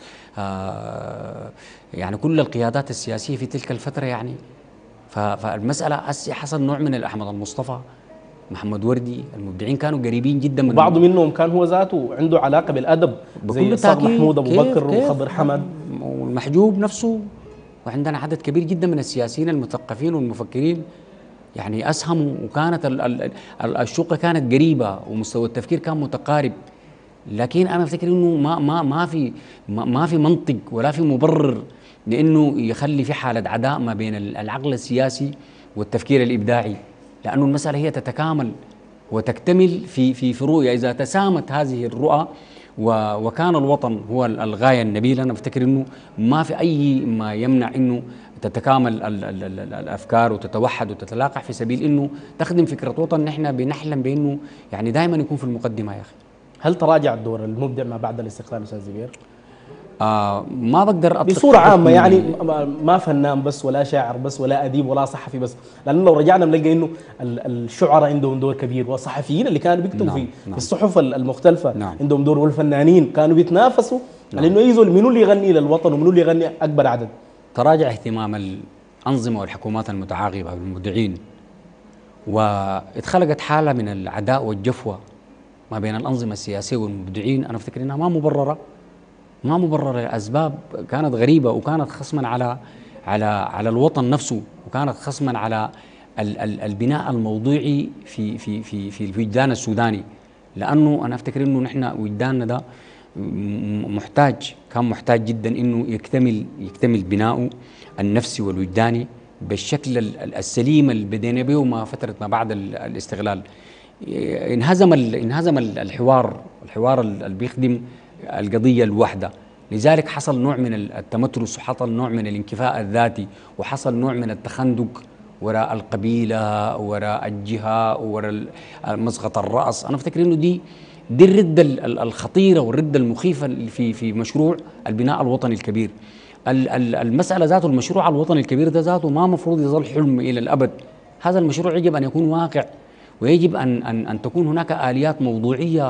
آه يعني كل القيادات السياسية في تلك الفترة. يعني فالمسألة حصل نوع من أحمد المصطفى، محمد وردي، المبدعين كانوا قريبين جدا من بعض منهم كان هو ذاته عنده علاقة بالأدب زي صاغ محمود أبو بكر وخضر حمد والمحجوب نفسه. وعندنا عدد كبير جدا من السياسيين المثقفين والمفكرين يعني أسهموا، وكانت الشقة كانت قريبة ومستوى التفكير كان متقارب. لكن أنا أفتكر إنه ما ما ما في ما, ما في منطق ولا في مبرر لأنه يخلي في حالة عداء ما بين العقل السياسي والتفكير الإبداعي، لأنه المسألة هي تتكامل وتكتمل في في في رؤية. إذا تسامت هذه الرؤى وكان الوطن هو الغاية النبيلة، أنا بفتكر إنه ما في أي ما يمنع إنه تتكامل ال ال ال الأفكار وتتوحد وتتلاقح في سبيل إنه تخدم فكرة وطن نحن بنحلم بإنه يعني دائما يكون في المقدمة. يا أخي، هل تراجع الدور المبدع ما بعد الاستقلال أستاذ زبير؟ آه ما بقدر أطلق بصورة عامة، يعني ما فنان بس ولا شاعر بس ولا أديب ولا صحفي بس، لأنه لو رجعنا بنلقى إنه الشعراء عندهم دور كبير، والصحفيين اللي كانوا بيكتبوا نعم في, نعم في الصحف المختلفة نعم عندهم دور، والفنانين كانوا بيتنافسوا على إنه يزول منو اللي يغني للوطن ومنو اللي يغني أكبر عدد. تراجع اهتمام الأنظمة والحكومات المتعاقبة بالمبدعين، واتخلقت حالة من العداء والجفوة ما بين الأنظمة السياسية والمبدعين. أنا أفتكر إنها ما مبررة، ما مبررة لأسباب كانت غريبة، وكانت خصما على على على الوطن نفسه، وكانت خصما على ال ال البناء الموضوعي في في في في الوجدان السوداني. لأنه أنا أفتكر إنه نحن وجداننا ده محتاج، كان محتاج جدا إنه يكتمل يكتمل بناؤه النفسي والوجداني بالشكل السليم اللي بدينا به ما فترة ما بعد الاستغلال. انهزم انهزم الحوار الحوار اللي بيخدم القضية الوحدة، لذلك حصل نوع من التمترس وحصل نوع من الانكفاء الذاتي وحصل نوع من التخندق وراء القبيلة وراء الجهة وراء مسقط الرأس. أنا أفتكر إنه دي دي الردة الخطيرة والردة المخيفة في في مشروع البناء الوطني الكبير. المسألة ذاته، المشروع الوطني الكبير ده ذاته ما مفروض يظل حلم إلى الأبد. هذا المشروع يجب أن يكون واقع، ويجب أن أن أن تكون هناك آليات موضوعية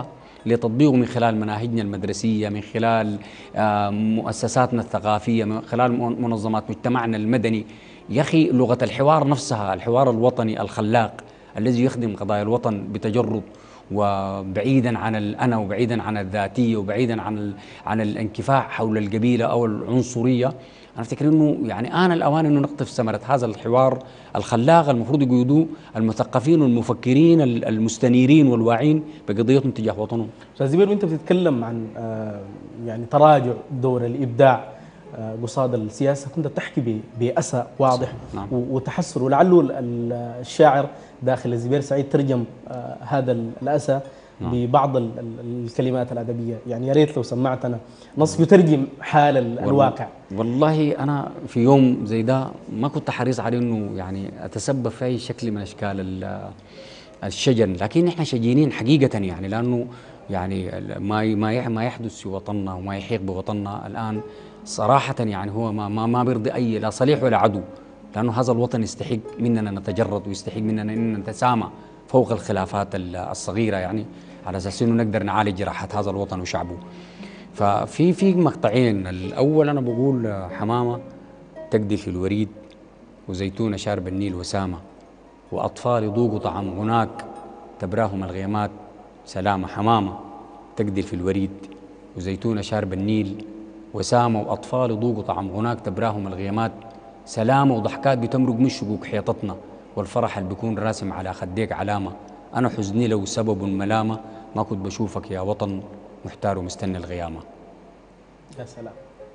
لتطبيقه من خلال مناهجنا المدرسية، من خلال مؤسساتنا الثقافية، من خلال منظمات مجتمعنا المدني. يا أخي لغة الحوار نفسها، الحوار الوطني الخلاق الذي يخدم قضايا الوطن بتجرد وبعيدا عن الأنا وبعيدا عن الذاتية وبعيدا عن عن الانكفاء حول القبيلة أو العنصرية. أنا أفتكر إنه يعني آن الأوان إنه نقطف ثمرة هذا الحوار الخلاق المفروض يقودوه المثقفين والمفكرين المستنيرين والواعين بقضيتهم تجاه وطنهم. أستاذ زبير، وأنت بتتكلم عن يعني تراجع دور الإبداع قصاد السياسة، كنت بتحكي بأسى واضح. نعم. وتحسر، ولعله الشاعر داخل الزبير سعيد ترجم هذا الأسى. نعم. ببعض الكلمات الأدبية، يعني يا ريت لو سمعتنا نص يترجم حال الواقع. والله أنا في يوم زي ده ما كنت حريص على إنه يعني أتسبب في أي شكل من أشكال الشجن، لكن إحنا شجينين حقيقة، يعني لأنه يعني ما ما ما يحدث في وطننا وما يحيق بوطننا الآن صراحة يعني هو ما ما ما بيرضي أي لا صليح ولا عدو، لأنه هذا الوطن يستحق مننا نتجرد ويستحق مننا أن نتسامى فوق الخلافات الصغيرة، يعني على أساس إنه نقدر نعالج جراحات هذا الوطن وشعبه. ففي في مقطعين، الأول أنا بقول حمامة تقدي في الوريد، وزيتونة شارب النيل وسامة، وأطفال يذوقوا طعم هناك تبراهم الغيمات سلامة. حمامة تقدي في الوريد، وزيتونة شارب النيل وسامة، وأطفال يذوقوا طعم هناك تبراهم الغيمات سلامة، وضحكات بتمرق من شقوق حيطتنا، والفرح اللي بيكون راسم على خديك علامة. أنا حزني لو سبب ملامة، ما كنت بشوفك يا وطن محتار ومستني الغيامة. يا سلام.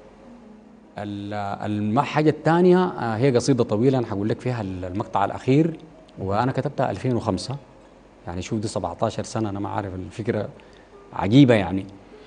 الحاجة الثانية هي قصيدة طويلة أنا حقول لك فيها المقطع الأخير، وأنا كتبتها ألفين وخمسة، يعني شوف دي سبعة عشر سنة، أنا ما عارف، الفكرة عجيبة يعني.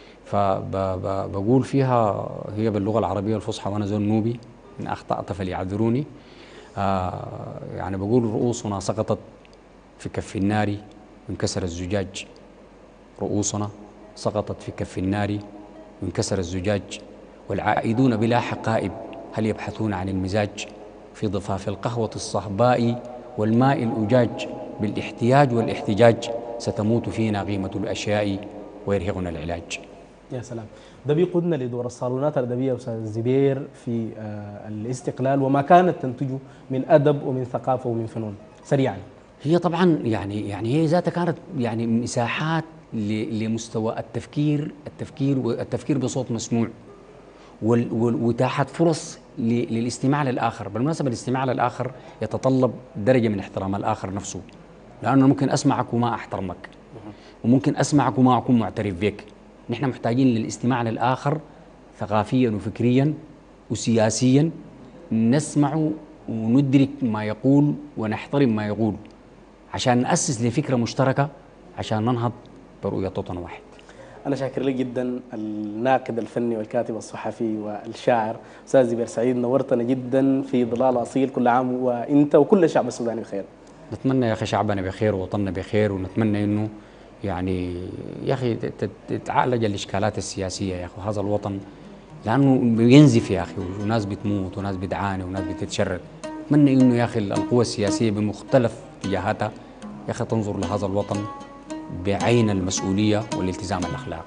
فبقول فيها هي باللغة العربية الفصحى وأنا زول نوبي، إن أخطأت فليعذروني. آه يعني بقول رؤوسنا سقطت في كف النار وانكسر الزجاج، رؤوسنا سقطت في كف النار وانكسر الزجاج، والعائدون بلا حقائب هل يبحثون عن المزاج، في ضفاف القهوة الصهباء والماء الأجاج، بالاحتياج والاحتجاج ستموت فينا قيمة الأشياء ويرهقنا العلاج. يا سلام. ده بيقودنا لدور الصالونات الأدبية أستاذ الزبير في الاستقلال وما كانت تنتجه من أدب ومن ثقافة ومن فنون سريعا. هي طبعا يعني يعني هي ذاتها كانت يعني مساحات لمستوى التفكير التفكير والتفكير بصوت مسموع، وتاحت فرص للاستماع للآخر. بالمناسبة الاستماع للآخر يتطلب درجة من احترام الآخر نفسه، لأنه ممكن أسمعك وما أحترمك، وممكن أسمعك وما أكون معترف بك. نحن محتاجين للاستماع للآخر ثقافيا وفكريا وسياسيا، نسمع وندرك ما يقول ونحترم ما يقول عشان نأسس لفكرة مشتركة، عشان ننهض برؤية وطن واحد. أنا شاكر لك جدا الناقد الفني والكاتب الصحفي والشاعر أستاذ زبير سعيد، نورتنا جدا في ظلال أصيل. كل عام وأنت وكل الشعب السوداني بخير. نتمنى يا أخي شعبنا بخير ووطننا بخير، ونتمنى إنه يعني يا أخي تتعالج الإشكالات السياسية يا أخي هذا الوطن، لأنه بينزف يا أخي، وناس بتموت وناس بتعاني وناس بتتشرد. أتمنى إنه يا أخي القوى السياسية بمختلف اتجاهاتها يا أخي تنظر لهذا الوطن بعين المسؤولية والالتزام الأخلاقي.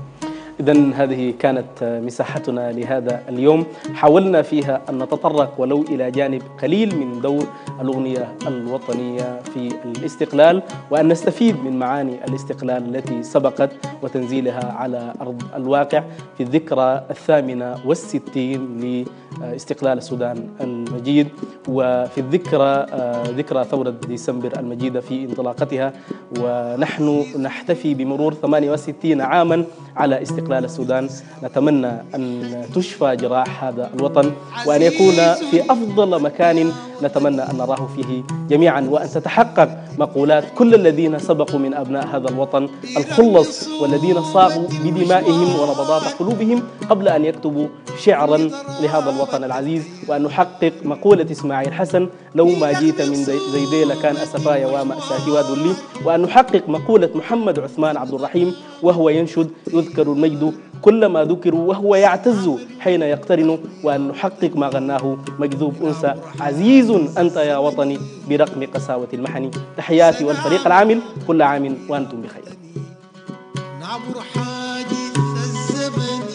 إذن هذه كانت مساحتنا لهذا اليوم، حاولنا فيها أن نتطرق ولو إلى جانب قليل من دور الأغنية الوطنية في الاستقلال، وأن نستفيد من معاني الاستقلال التي سبقت وتنزيلها على أرض الواقع في الذكرى الثامنة والستين لاستقلال السودان المجيد، وفي الذكرى ذكرى ثورة ديسمبر المجيدة في انطلاقتها، ونحن نحتفي بمرور ثمانية وستين عاما على استقلال السودان. نتمنى أن تشفى جراح هذا الوطن، وأن يكون في أفضل مكان نتمنى أن نراه فيه جميعا، وأن تتحقق مقولات كل الذين سبقوا من أبناء هذا الوطن الخلص، والذين صاغوا بدمائهم ونبضات قلوبهم قبل أن يكتبوا شعرا لهذا الوطن العزيز، وأن نحقق مقولة إسماعيل حسن لو ما جيت من زيدي لكان أسفايا ومأساتي وذلي، وأن نحقق مقولة محمد عثمان عبد الرحيم وهو ينشد يذكر المجد كلما ذكروا وهو يعتز حين يقترن، وأن نحقق ما غناه مجذوب أنثى عزيز أنت يا وطني برقم قساوة المحن. تحياتي والفريق العامل، كل عام وأنتم بخير. عبر حادث الزمن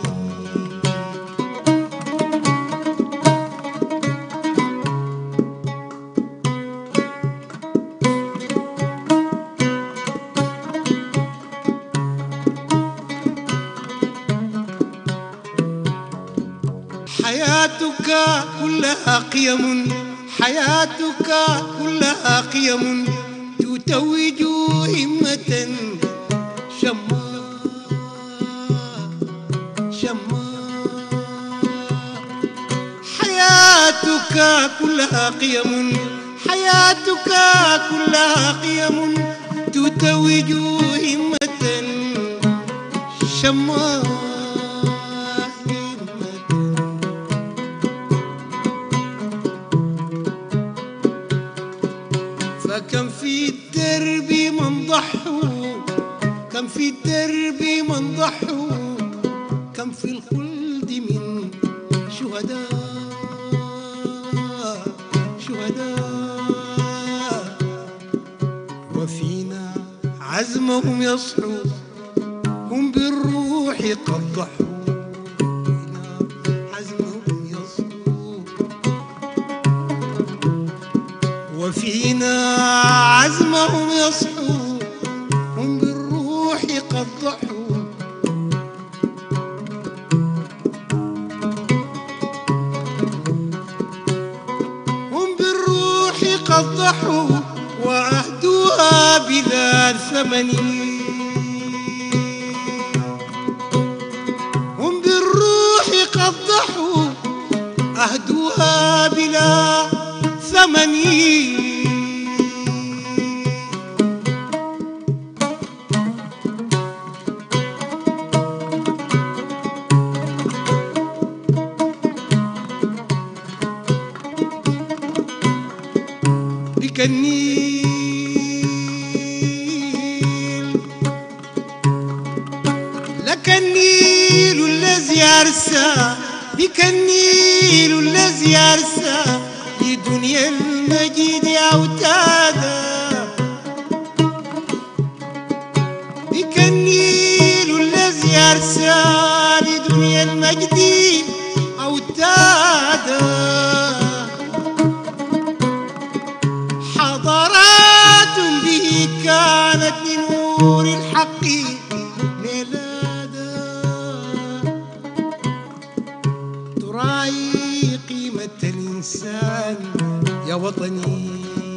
حياتك كلها قيم حياتك كلها قيم تتوج همة شماء شماء حياتك كلها قيم حياتك كلها قيم تتوج همة شماء فكم في الدرب من ضحوا كم في الدرب من ضحوا كم في الخلد من شهداء شهداء وفينا عزمهم يصحو هم بالروح قد ضحوا وفينا عزمهم يصحو هم بالروح قد ضحوا هم بالروح قد ضحوا وعهدوها بلا ثمن هم بالروح قد ضحوا عهدوها بلا ثمني بك النيل لك النيل الذي أرسى بك النيل الذي أرسى لدنيا المجيد أوتادا بك النيل الذي أرسى لدنيا المجد أوتادا حضارات به كانت لنور الحق ميلادا تراعي قيمة الإنسان يا وطني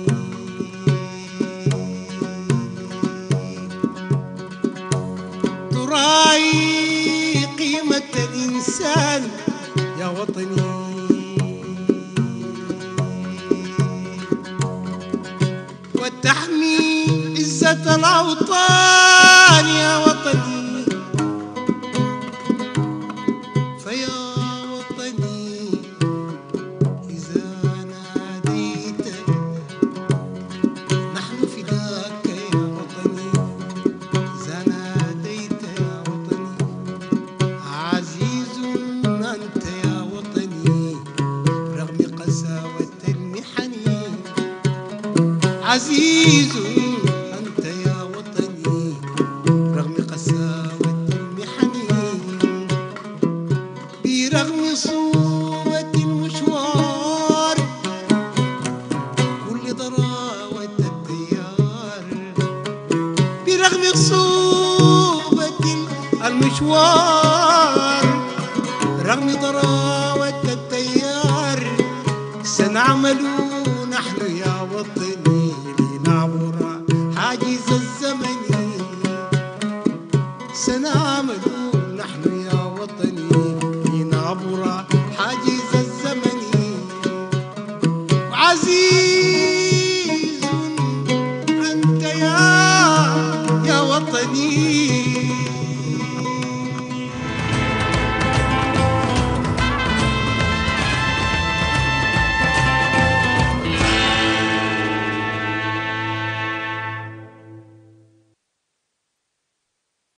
تراعي قيمة الإنسان يا وطني وتحمي عزة الأوطان يا وطني فيا وطني إذا ناديتك نحن فداك يا وطني إذا ناديت يا وطني عزيز أنت يا وطني رغم قساوة المحن عزيز أنت يا وطني رغم قساوة المحن برغم صعوبة المشوار كل ضراوة التيار برغم صعوبة المشوار رغم ضراوة التيار سنعمل